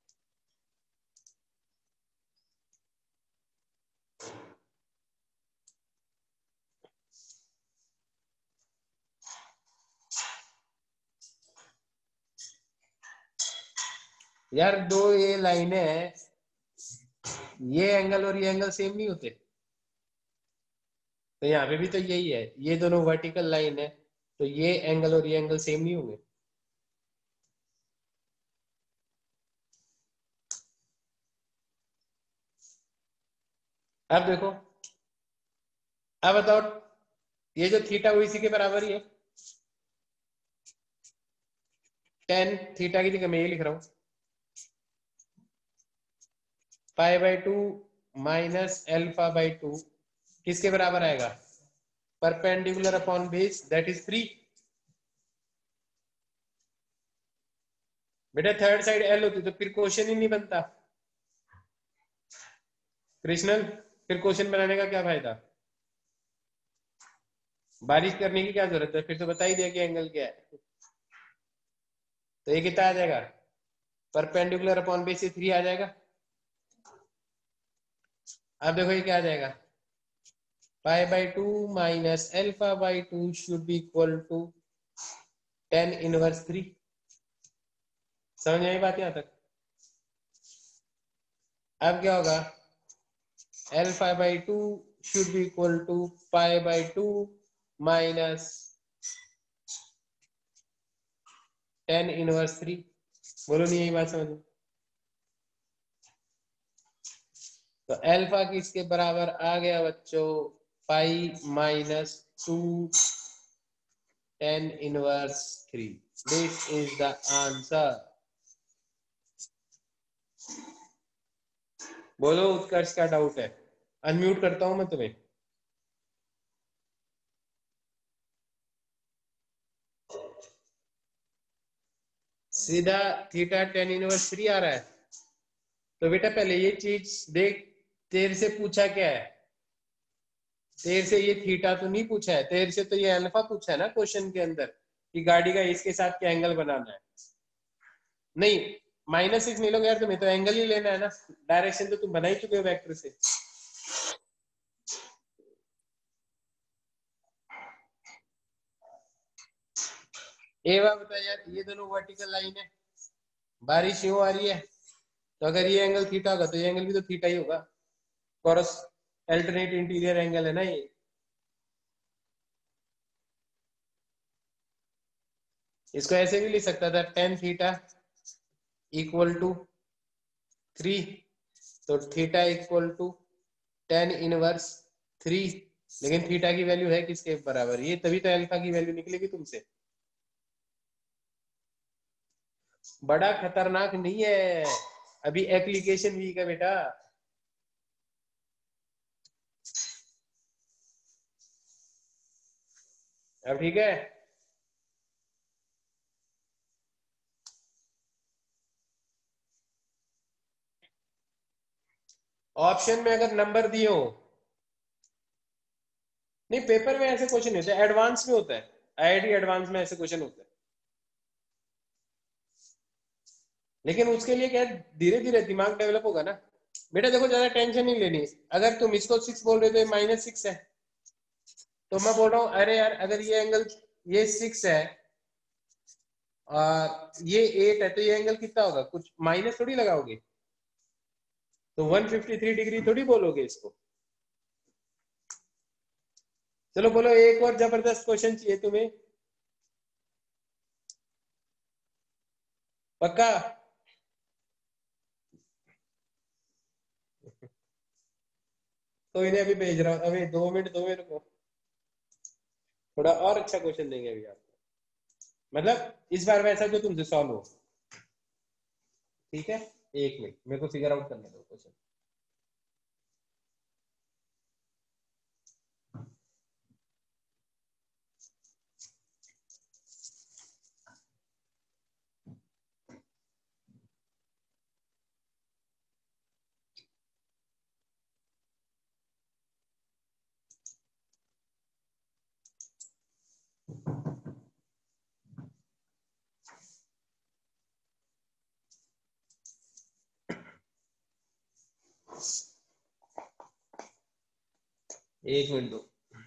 यार दो ये लाइनें हैं, ये एंगल और ये एंगल सेम नहीं होते, तो यहाँ पे भी तो यही है, ये दोनों वर्टिकल लाइन है, तो ये एंगल और ये एंगल सेम नहीं होंगे। अब देखो, अब बताओ, ये जो थीटा वो इसी के बराबर ही है, टेन थीटा की जगह मैं ये लिख रहा हूं, pi by 2 minus alpha by 2 किसके बराबर आएगा? Perpendicular upon base, that is 3। बेटा थर्ड साइड एल होती तो फिर क्वेश्चन ही नहीं बनता कृष्णन, फिर क्वेश्चन बनाने का क्या फायदा? बारिश करने की क्या जरूरत है, फिर तो बता ही दिया कि एंगल क्या है। तो ये कितना आ जाएगा? परपेंडिकुलर अपॉन बेस से 3 आ जाएगा। अब देखो ये क्या आ जाएगा, pi by 2 minus alpha by 2 should be equal to 10 inverse 3। समझ आई बात यहां तक? अब क्या होगा, alpha by 2 should be equal to pi by 2 minus 10 inverse 3। बोलो नहीं, यही बात समझ? तो एल्फा किसके बराबर आ गया बच्चों? Pi minus 2 10 inverse 3। This is the answer. बोलो उत्कर्ष का डाउट है? अनम्यूट करता हूं मैं तुम्हें। सीधा थीटा 10 इनवर्स 3 आ रहा है, तो बेटा पहले ये चीज देख, तेरे से पूछा क्या है? तेरे से ये थीटा तो नहीं पूछा है, तेरे से तो ये अल्फा पूछा है ना क्वेश्चन के अंदर, कि गाड़ी का इसके साथ क्या एंगल बनाना है। नहीं, -6 नहीं लोगे यार, तुम्हें तो एंगल ही लेना है ना, डायरेक्शन तो तुम बना ही चुके हो वेक्टर से। ए बात बता यार, ये दोनों वर्टिकल लाइन है, बारिश यूं आ रही है, तो अगर ये एंगल थीटा होगा तो ये एंगल भी तो थीटा ही होगा, कॉरस अल्टरनेट इंटीरियर एंगल है ना ये। इसको ऐसे भी लिख सकता था, टेन थीटा इक्वल टू 3, तो थीटा इक्वल टू 10 इनवर्स 3, लेकिन थीटा की वैल्यू है किसके बराबर? ये तभी तो अल्फा की वैल्यू निकलेगी तुमसे। बड़ा खतरनाक नहीं है, अभी एप्लीकेशन वीक है बेटा। अब ठीक है, ऑप्शन में अगर नंबर दिए हो, नहीं पेपर में ऐसे क्वेश्चन होते हैं, एडवांस में होता है, आईआईटी एडवांस में ऐसे क्वेश्चन होते हैं, लेकिन उसके लिए क्या, धीरे धीरे दिमाग डेवलप होगा ना। बेटा देखो, ज्यादा टेंशन नहीं लेनी, अगर तुम इसको 6 बोल रहे हो तो -6 है, तो मैं बोल रहा हूँ अरे यार अगर ये एंगल, ये 6 है और ये 8 है, तो ये एंगल कितना होगा? कुछ माइनस थोड़ी लगाओगे, तो 153 डिग्री थोड़ी बोलोगे इसको। चलो बोलो, एक और जबरदस्त क्वेश्चन चाहिए तुम्हें, पक्का? तो इन्हें अभी भेज रहा हूँ, अभी 2 मिनट 2 मिनट को थोड़ा और अच्छा क्वेश्चन देंगे अभी आपको, मतलब इस बार वैसा जो तुमसे सॉल्व हो। ठीक है, 1 मिनट मेरे को फिगर आउट करने दो क्वेश्चन। एक मिनट दो।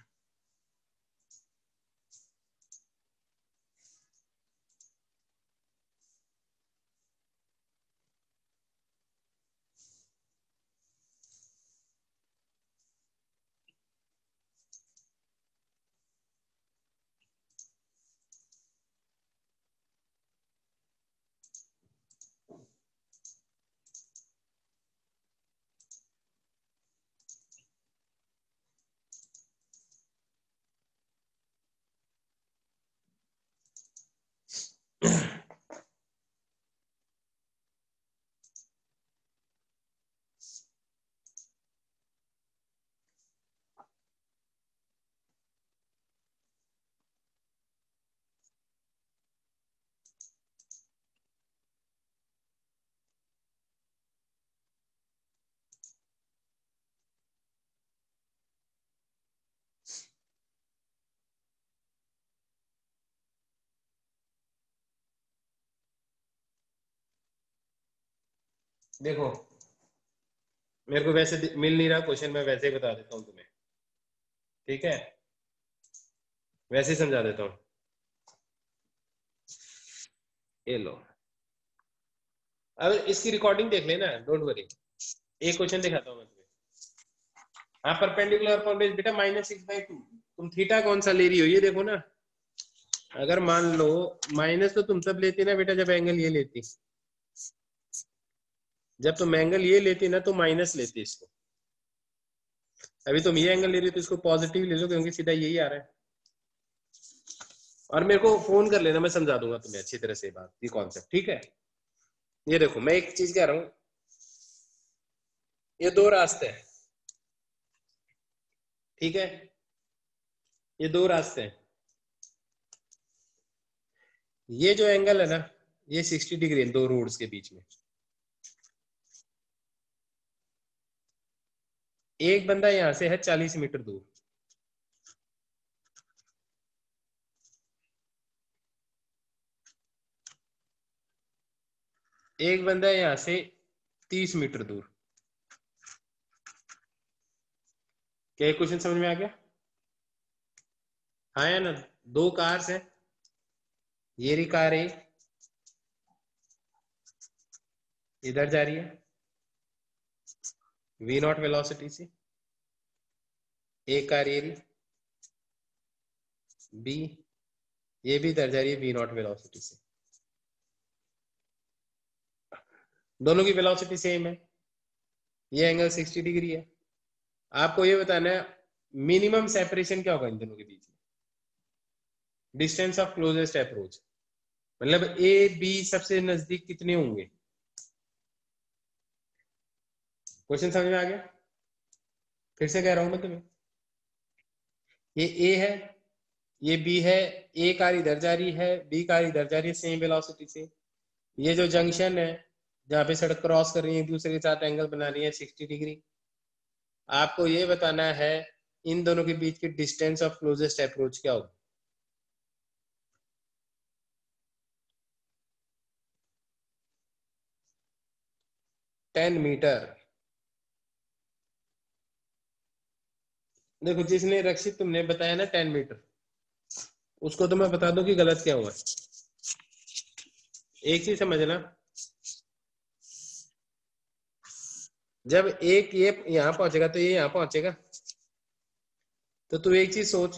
देखो, मेरे को वैसे मिल नहीं रहा क्वेश्चन, मैं वैसे ही बता देता हूँ तुम्हें, ठीक है? वैसे ही समझा देता हूँ। ये लो, अब इसकी रिकॉर्डिंग देख लेना, डोंट वरी। एक क्वेश्चन दिखाता हूँ मैं तुम्हें। हाँ, परपेंडिकुलर अपॉन बेस बेटा -6/2। तुम थीटा कौन सा ले रही हो ये देखो ना। अगर मान लो माइनस तो तुम तब लेती ना बेटा जब एंगल ये लेती, जब तुम एंगल ये लेती ना तो माइनस लेती इसको। अभी तुम ये एंगल ले रही हो तो इसको पॉजिटिव ले लो, क्योंकि सीधा यही आ रहा है। और मेरे को फोन कर लेना, मैं समझा दूंगा तुम्हें अच्छी तरह से बात, ये कॉन्सेप्ट, ठीक है? ये देखो, मैं एक चीज कह रहा हूँ, ये दो रास्ते हैं, ठीक है? ये दो रास्ते हैं। ये जो एंगल है ना, ये 60 डिग्री है दो रोड्स के बीच में। एक बंदा यहां से है 40 मीटर दूर, एक बंदा है यहां से 30 मीटर दूर। क्या क्वेश्चन समझ में आ गया? हाँ या ना? दो कार्स है, ये रही कार ए, इधर जा रही है v0 वेलोसिटी से, एक कार ये रही बी, ये भी इधर जा रही है v0 वेलोसिटी से। दोनों की वेलोसिटी सेम है, ये एंगल 60 डिग्री है। आपको ये बताना है मिनिमम सेपरेशन क्या होगा इन दोनों के बीच में, डिस्टेंस ऑफ क्लोजेस्ट अप्रोच, मतलब ए बी सबसे नजदीक कितने होंगे। क्वेश्चन समझ में आ गया? फिर से कह रहा हूं मैं तुम्हें, ये ए है, ये बी है, ए कार इधर जा रही है, बी कार इधर जा रही है सेम वेलोसिटी से। ये जो जंक्शन है जहाँ पे सड़क क्रॉस कर रही है एक दूसरे के साथ एंगल बना रही है 60 डिग्री, आपको ये बताना है इन दोनों के बीच की डिस्टेंस ऑफ क्लोजेस्ट अप्रोच क्या होगी। 10 मीटर। देखो, जिसने रक्षित तुमने बताया ना 10 मीटर, उसको तो मैं बता दूं कि गलत क्या हुआ। एक चीज समझना, जब एक ये यहां पहुंचेगा तो ये यहां पहुंचेगा, तो तू एक चीज सोच,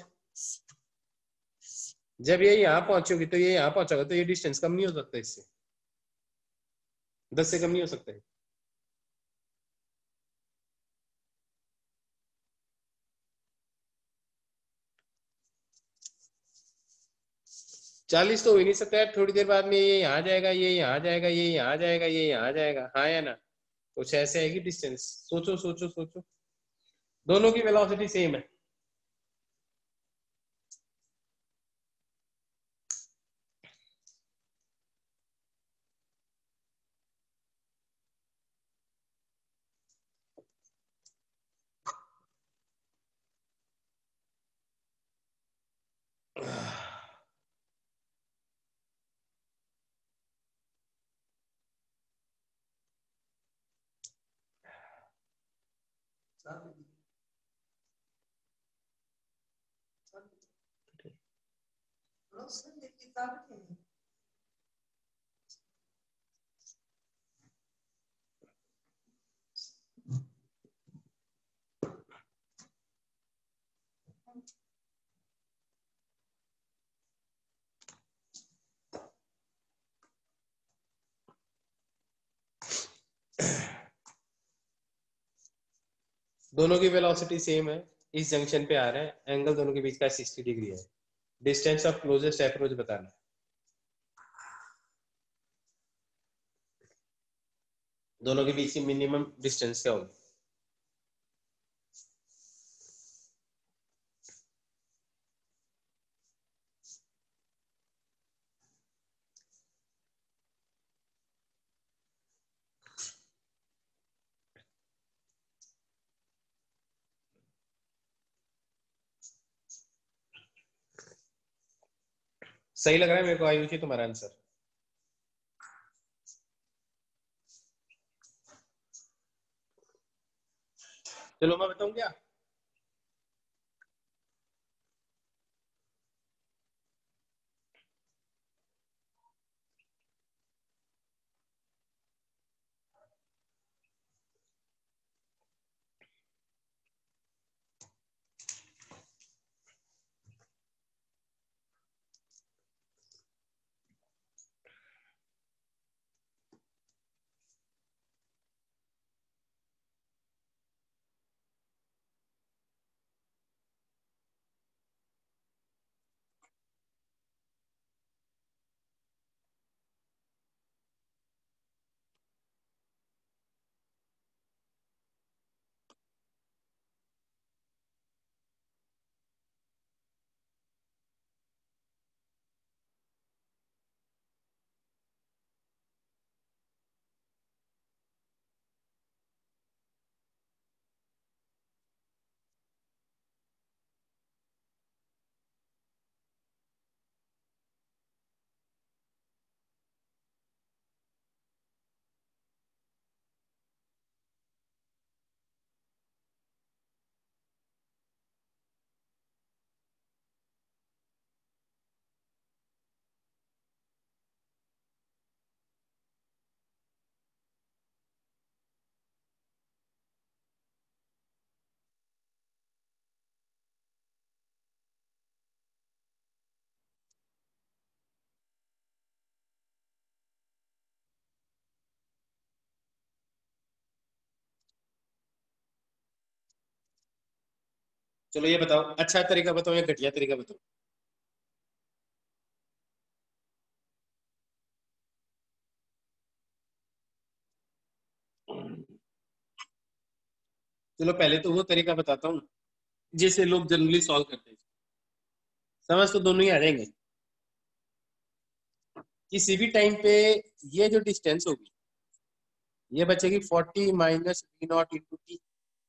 जब ये यहाँ पहुंचोगी तो ये यहाँ पहुंचोगा तो ये डिस्टेंस कम नहीं हो सकता इससे, 10 से कम नहीं हो सकता है। 40 तो हो ही नहीं सकता है। थोड़ी देर बाद में ये यहाँ जाएगा, ये यहाँ जाएगा, ये यहाँ जाएगा, ये यहाँ जाएगा, हाँ या ना? कुछ ऐसे आएगी डिस्टेंस। सोचो सोचो सोचो, दोनों की वेलोसिटी सेम है। दोनों की वेलोसिटी सेम है, इस जंक्शन पे आ रहा है, एंगल दोनों के बीच का 60 डिग्री है। डिस्टेंस ऑफ क्लोजेस्ट अप्रोच बताना। दोनों के बीच की मिनिमम डिस्टेंस क्या होगी? सही लग रहा है मेरे को आयुषी तुम्हारा आंसर? चलो मैं बताऊं क्या? चलो ये बताओ, अच्छा तरीका बताओ या घटिया तरीका बताओ? चलो पहले तो वो तरीका बताता हूँ जिसे लोग जनरली सॉल्व करते हैं। समझ तो दोनों ही आ जाएंगे। किसी भी टाइम पे ये जो डिस्टेंस होगी ये बचेगी 40 minus V not into T,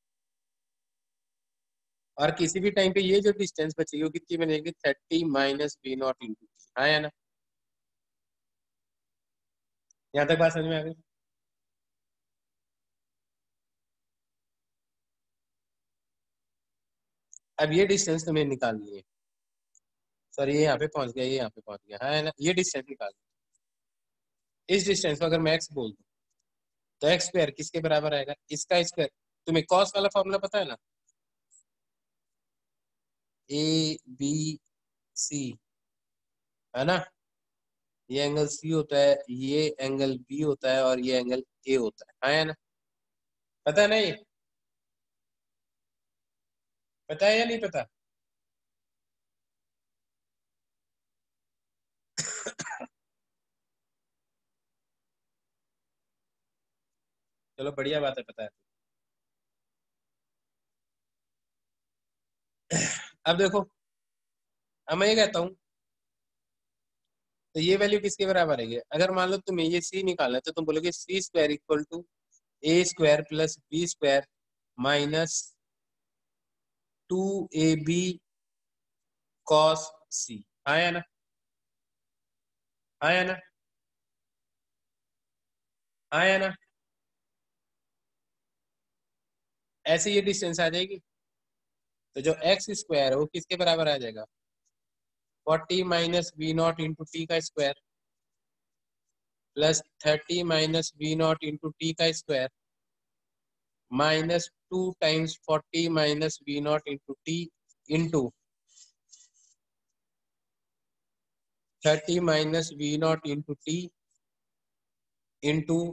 और किसी भी टाइम पे ये जो डिस्टेंस बचेगी वो कितनी बनेगी? 30 minus V not into T. हाँ या ना? यहाँ तक बात समझ में आ गई? अब ये डिस्टेंस तुम्हें निकालनी है। सॉरी, ये यहाँ पे पहुंच गया, ये यहाँ पे पहुंच गया, हाँ है ना? ये डिस्टेंस निकाल, इस डिस्टेंस को अगर मैं एक्स बोल दूं तो एक्स स्क्वायर किसके बराबर आएगा? इसका स्क्वायर। तुम्हें कॉस वाला फॉर्मूला पता है ना? ABC है ना, ये एंगल सी होता है, ये एंगल बी होता है और ये एंगल ए होता है ना, पता है ना, ये पता है या नहीं पता? चलो बढ़िया बात है, पता है। अब देखो, अब मैं ये कहता हूँ, तो ये वैल्यू किसके बराबर है? अगर मान लो तुम्हें ये सी निकालना है तो तुम बोलोगे C square equal to A square plus B square minus 2ab cos C, आया ना, आया ना, आया ना, ऐसे ये डिस्टेंस आ जाएगी। तो जो एक्स स्क्वायर है वो किसके बराबर आ जाएगा? 40 minus V not into T का square plus 30 minus V not into T का square minus 2 times 40 minus V not into T into 30 minus V not into T into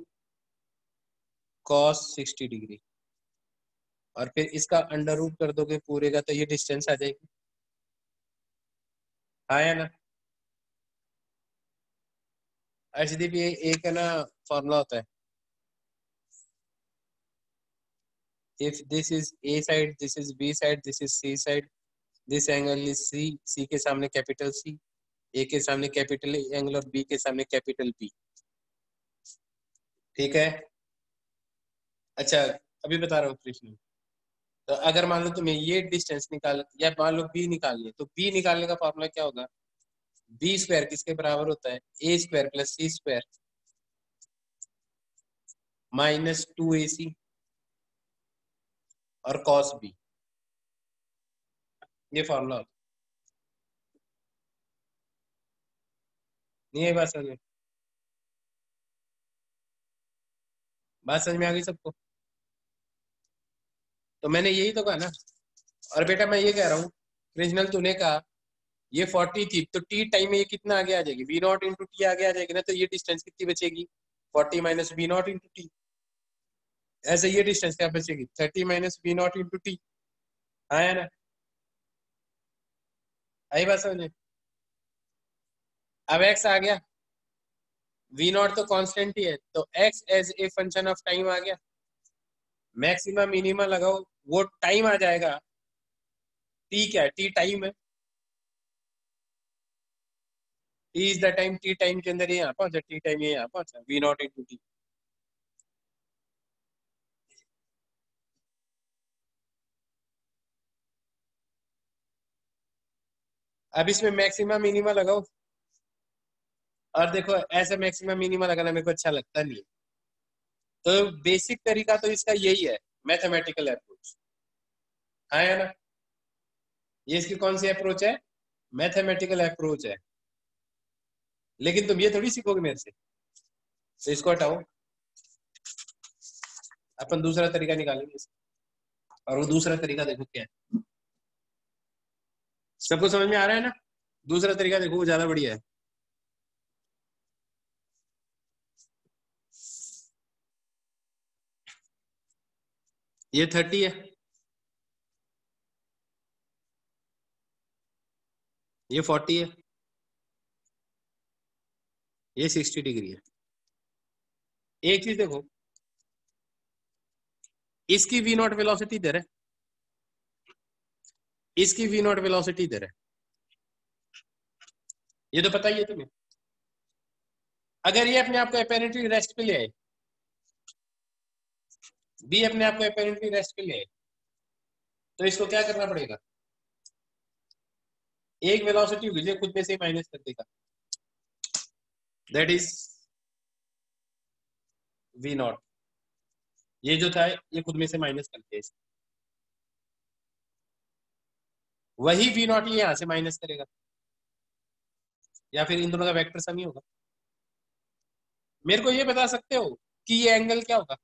cos 60 degree, और फिर इसका अंडर रूट कर दोगे पूरे का, तो ये डिस्टेंस आ जाएगी, आया ना। अर्शदीप ये एक है ना फॉर्मूला होता है, if this is A side, this is B side, this is C side, this angle is C, C के सामने कैपिटल सी, ए के सामने कैपिटल एंगल और बी के सामने कैपिटल बी, ठीक है। अच्छा, अभी बता रहा हूँ कृष्ण, तो अगर मान लो तुम्हें ये डिस्टेंस निकाल, या मान लो बी निकालनी है, तो बी निकालने का फॉर्मूला क्या होगा? बी स्क्वायर किसके बराबर होता है? A square plus C square minus 2ac और कॉस बी, ये फॉर्मूला होता है। नहीं है बात समझ में? बात समझ में आ गई सबको? तो मैंने यही तो कहा ना। और बेटा मैं ये कह रहा हूँ, रीजनल तूने कहा ये 40 थी, तो टी टाइम में ये कितना आगे आ जाएगी? वी नॉट इंटू टी आगे आ जाएगी ना, तो ये डिस्टेंस कितनी बचेगी? 40 minus V not into T, ऐसे ये डिस्टेंस क्या बचेगी? 30 minus V not into T, आया ना, आई बात समझ में? अब एक्स आ गया, वी नॉट तो कांस्टेंट ही है, तो X as a function of time आ गया, मैक्सिमम मिनिमम लगाओ, वो टाइम आ जाएगा। टी क्या है? टी टाइम है, T is the time, T time के अंदर ये यहाँ पहुंचा, टी टाइम ये यहाँ पहुंचा, वी नॉट इंटू टी। अब इसमें मैक्सिमम मिनिमम लगाओ, और देखो ऐसे मैक्सिमम मिनिमम लगाना मेरे को अच्छा लगता नहीं है, तो बेसिक तरीका तो इसका यही है, मैथमेटिकल अप्रोच, है ना। ये इसकी कौन सी अप्रोच है? मैथमेटिकल अप्रोच है। लेकिन तुम ये थोड़ी सीखोगे मेरे से, तो इसको हटाओ, अपन दूसरा तरीका निकालेंगे इसका। और वो दूसरा तरीका देखो क्या है, सबको समझ में आ रहा है ना? दूसरा तरीका देखो, वो ज्यादा बढ़िया है। ये 30 है, ये 40 है, ये 60 डिग्री है। एक चीज देखो, इसकी वी नॉट वेलोसिटी इधर है, इसकी वी नॉट वेलोसिटी इधर है, ये तो पता ही है तुम्हें। अगर ये अपने आप को अपेरेंटली रेस्ट पे ले आए, बी अपने आप को अपेरेंटली रेस्ट पे ले आए, तो इसको क्या करना पड़ेगा? एक वेलोसिटी होगी जो खुद में से माइनस कर देगा, दैट इज वी नॉट। ये जो था ये खुद में से माइनस करते हैं, वही वी नॉट ये यहाँ से माइनस करेगा, या फिर इन दोनों का वेक्टर सम ही होगा। मेरे को ये बता सकते हो कि ये एंगल क्या होगा?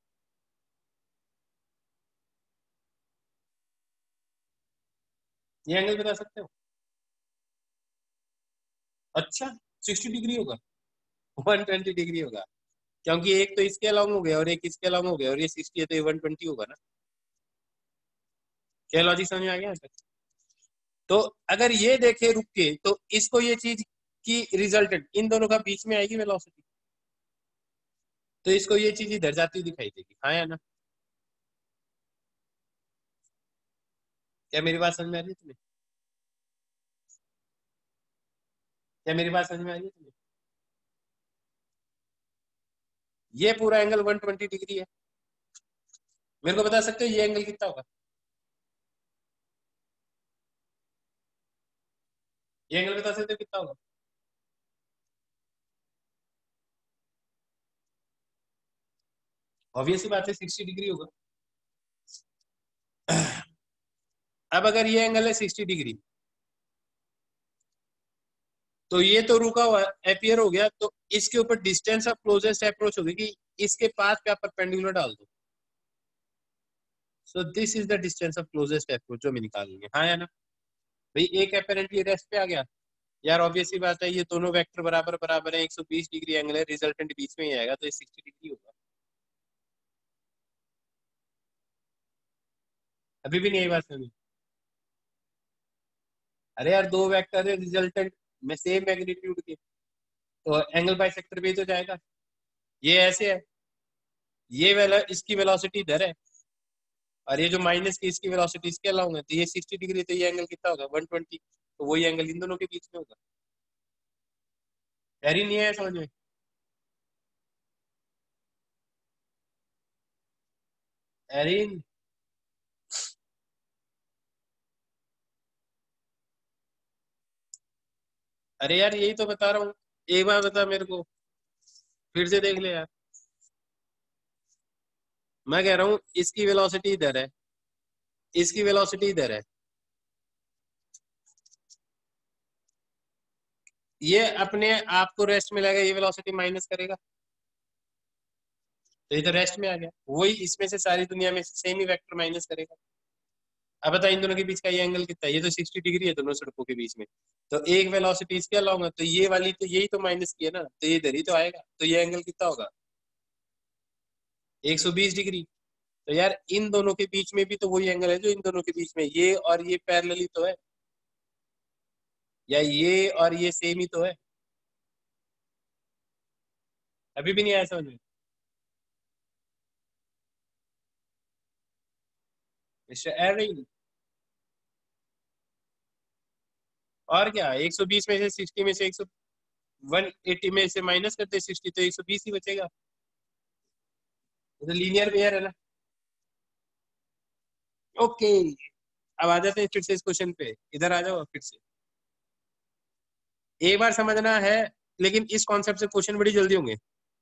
ये एंगल बता सकते हो? अच्छा 60 डिग्री होगा, 120 डिग्री होगा, क्योंकि एक तो इसके अलाउंग हो गया और एक इसके अलाउंग हो गया, और ये 60 है तो ये 120 होगा ना। क्या लॉजिक समझ में आ गया? तो अगर ये देखे रुक के तो इसको ये चीज की रिजल्टेंट इन दोनों का बीच में आएगी वेलोसिटी, तो इसको ये चीज इधर जाती हुई दिखाई देगी, हाँ या ना? क्या मेरी बात समझ में आ रही है तुम्हें? क्या मेरी बात समझ में आ रही है तुम्हें? ये पूरा एंगल 120 डिग्री है। मेरे को बता सकते हो ये एंगल कितना होगा? ये एंगल बता सकते हो कितना होगा? ऑब्वियस सी बात है 60 डिग्री होगा। अब अगर ये एंगल है 60 डिग्री, तो ये तो रुका हुआ एपियर हो गया, तो इसके ऊपर डिस्टेंस ऑफ क्लोजेस्ट अप्रोच होगी कि इसके पास क्या परपेंडिकुलर डाल दो, so this is the distance of closest approach जो मैं निकालेंगे, हाँ या ना? भाई एक अपेरेंटली रेस्ट पे आ गया यार, ऑब्वियस सी बात है ये दोनों वेक्टर बराबर बराबर है, 120 डिग्री एंगल है, रिजल्टेंट बीच में ही आएगा, तो ये 60 डिग्री होगा। अभी भी नहीं आई बात समझ? अरे यार दो वेक्टर है रिजल्टेंट में सेम मैग्नीट्यूड के, तो एंगल बाई सेक्टर भी तो जाएगा। ये ऐसे है, ये वाला इसकी वेलोसिटी इधर है, और ये जो माइनस की इसकी वेलोसिटी इसके अलाउंग है, तो ये 60 डिग्री, तो ये एंगल कितना होगा? 120, तो वही एंगल इन दोनों के बीच में होगा। यार ही नहीं है समझ में? अरे अरे यार यही तो बता रहा हूँ, एक बार बता मेरे को, फिर से देख ले यार। मैं कह रहा हूँ इसकी वेलोसिटी इधर है, इसकी वेलोसिटी इधर है, ये अपने आप को रेस्ट में लगेगा, ये वेलोसिटी माइनस करेगा, तो ये तो रेस्ट में आ गया, वही इसमें से सारी दुनिया में से सेम ही वेक्टर माइनस करेगा। अब बता इन दोनों के बीच का ये एंगल कितना है? ये तो 60 डिग्री है दोनों सड़कों के बीच में, तो एक वेलोसिटी इसके अलाउंग है, तो ये वाली तो यही तो माइनस की है ना, तो ये इधर ही तो आएगा, तो ये एंगल कितना होगा? 120 डिग्री। तो यार इन दोनों के बीच में भी तो वही एंगल है जो इन दोनों के बीच में, ये और ये पैरेलली तो है, या ये और ये सेम ही तो है। अभी भी नहीं आया समझ में? मिस्टर एरिन, और क्या 120 में से 60 में से 180 में से माइनस करते 60, तो 120 ही बचेगा, तो लीनियर पेयर है ना। ओके, अब आ जाते हैं फिर से इस क्वेश्चन पे, इधर आ जाओ फिर से, एक बार समझना है, लेकिन इस कॉन्सेप्ट से क्वेश्चन बड़ी जल्दी होंगे।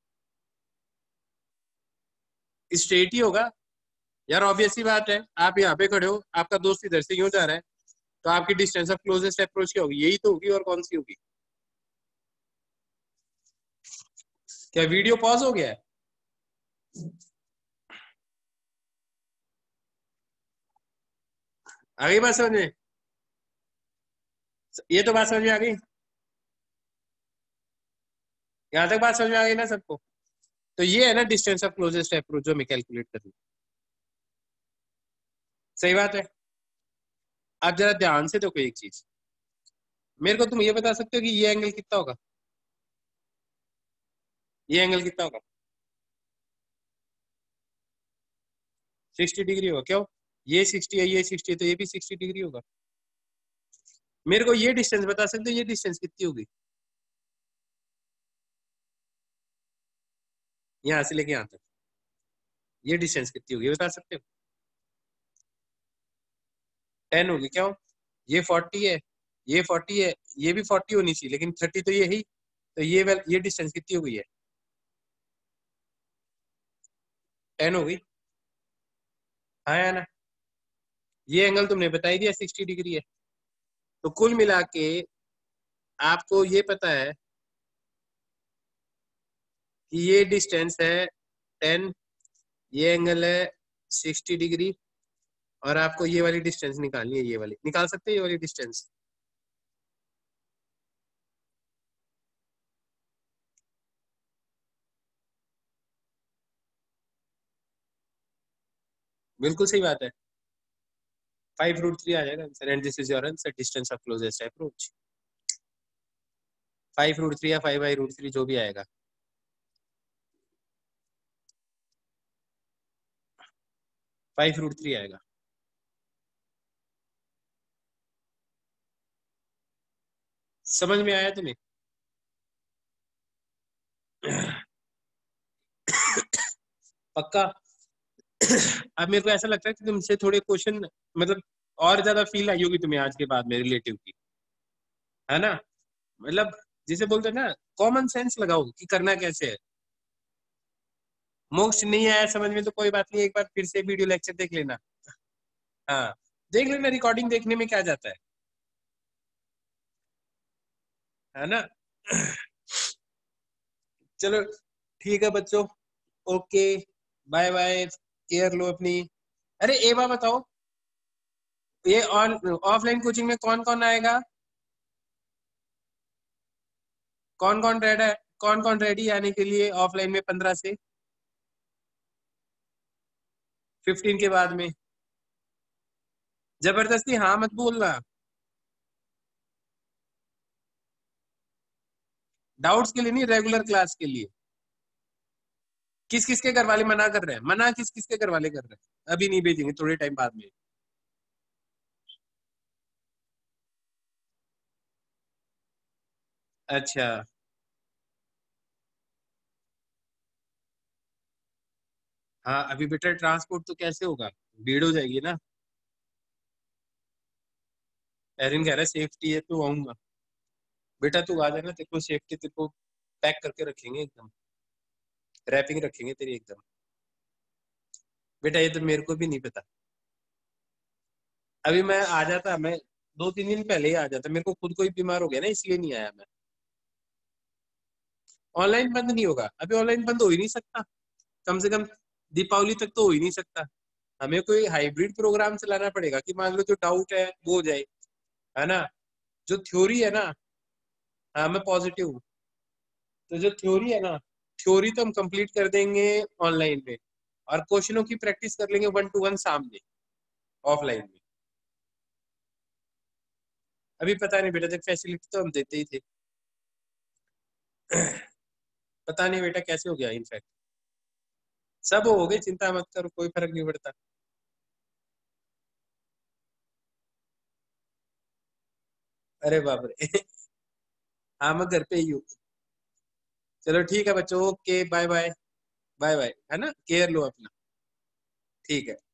स्ट्रेट ही होगा यार, ऑब्वियस सी बात है, आप यहाँ पे खड़े हो, आपका दोस्त इधर से क्यों जा रहा है, तो आपकी डिस्टेंस ऑफ क्लोजेस्ट अप्रोच क्या होगी? यही तो होगी, और कौन सी होगी? क्या वीडियो पॉज हो गया है? आ गई बात समझ में? ये तो बात समझ में आ गई, यहाँ तक बात समझ में आ गई ना सबको? तो ये है ना डिस्टेंस ऑफ क्लोजेस्ट अप्रोच जो हमें कैलकुलेट करनी। सही बात है। आप जरा ध्यान से देखो एक चीज, मेरे को तुम ये बता सकते हो कि ये एंगल कितना होगा? ये एंगल कितना होगा? 60 डिग्री होगा, क्यों? ये 60 है, ये 60 है, तो ये भी 60 डिग्री होगा। मेरे को ये डिस्टेंस बता सकते हो, ये डिस्टेंस कितनी होगी यहाँ से लेके यहाँ तक? ये डिस्टेंस कितनी होगी बता सकते हो? 10 होगी, क्यों? ये 40 है, ये 40 है, ये भी 40 होनी चाहिए, लेकिन 30 तो ये ही, तो ये डिस्टेंस कितनी हो गई है? 10 हो गई, हाँ या ना? ये एंगल तुमने बता ही दिया 60 डिग्री है, तो कुल मिला के आपको ये पता है कि ये डिस्टेंस है 10, ये एंगल है 60 डिग्री, और आपको ये वाली डिस्टेंस निकालनी है, ये वाली निकाल सकते हैं, ये वाली डिस्टेंस। बिल्कुल सही बात है, 5√3 आ जाएगा answer. And this is your answer, distance of closest approach. 5√3 या 5/√3 जो भी आएगा। ₹5 आएगा। समझ में आया तुम्हें? पक्का? अब मेरे को ऐसा लगता है कि तुमसे थोड़े क्वेश्चन मतलब और ज्यादा फील आई होगी तुम्हें आज के बाद में रिलेटिव की, है ना? मतलब जिसे बोलते हैं ना, कॉमन सेंस लगाओ कि करना कैसे है। मोक्ष नहीं आया समझ में तो कोई बात नहीं, एक बार फिर से वीडियो लेक्चर देख लेना। हाँ, देख लेना, रिकॉर्डिंग देखने में क्या जाता है ना? चलो ठीक है बच्चों, ओके, बाय बाय, केयर लो अपनी। अरे एक बात बताओ, ये ऑन ऑफलाइन कोचिंग में कौन कौन आएगा? कौन कौन रेडी है? कौन कौन रेडी आने के लिए ऑफलाइन में 15 से 15 के बाद में? जबरदस्ती हाँ मत बोलना। डाउट्स के लिए नहीं, रेगुलर क्लास के लिए। किस किस के घर वाले मना कर रहे हैं? मना किस किस के घर वाले कर रहे हैं? अभी नहीं भेजेंगे, थोड़े टाइम बाद में। अच्छा, हाँ अभी बेटा ट्रांसपोर्ट तो कैसे होगा, भीड़ हो जाएगी ना। एरिन कह रहा है सेफ्टी है तो आऊंगा। बेटा तू आ जाना, तेरे को सेफ्टी, तेरे को पैक करके रखेंगे एकदम, रैपिंग रखेंगे तेरी एकदम। बेटा ये तो मेरे को भी नहीं पता। अभी मैं आ जाता, मैं 2-3 दिन पहले ही आ जाता, मेरे को खुद को ही बीमार हो गया ना, इसलिए नहीं आया मैं। ऑनलाइन बंद नहीं होगा अभी, ऑनलाइन बंद हो ही नहीं सकता, कम से कम दीपावली तक तो हो ही नहीं सकता। हमें कोई हाइब्रिड प्रोग्राम चलाना पड़ेगा कि मान लो जो डाउट है वो हो जाए, है ना? जो थ्योरी है ना, हाँ मैं पॉजिटिव हूँ। तो जो थ्योरी है ना, थ्योरी तो हम कंप्लीट कर देंगे ऑनलाइन में, और क्वेश्चनों की प्रैक्टिस कर लेंगे 1 to 1 सामने ऑफलाइन में। अभी पता नहीं बेटा, देख फैसिलिटी तो हम देते ही थे। पता नहीं बेटा कैसे हो गया, इनफैक्ट सब हो गए, चिंता मत करो, कोई फर्क नहीं पड़ता। अरे बाप रे। हाँ मैं घर पे ही हूँ। चलो ठीक है बच्चों, okay bye bye. Bye bye, है ना, केयर लो अपना। ठीक है।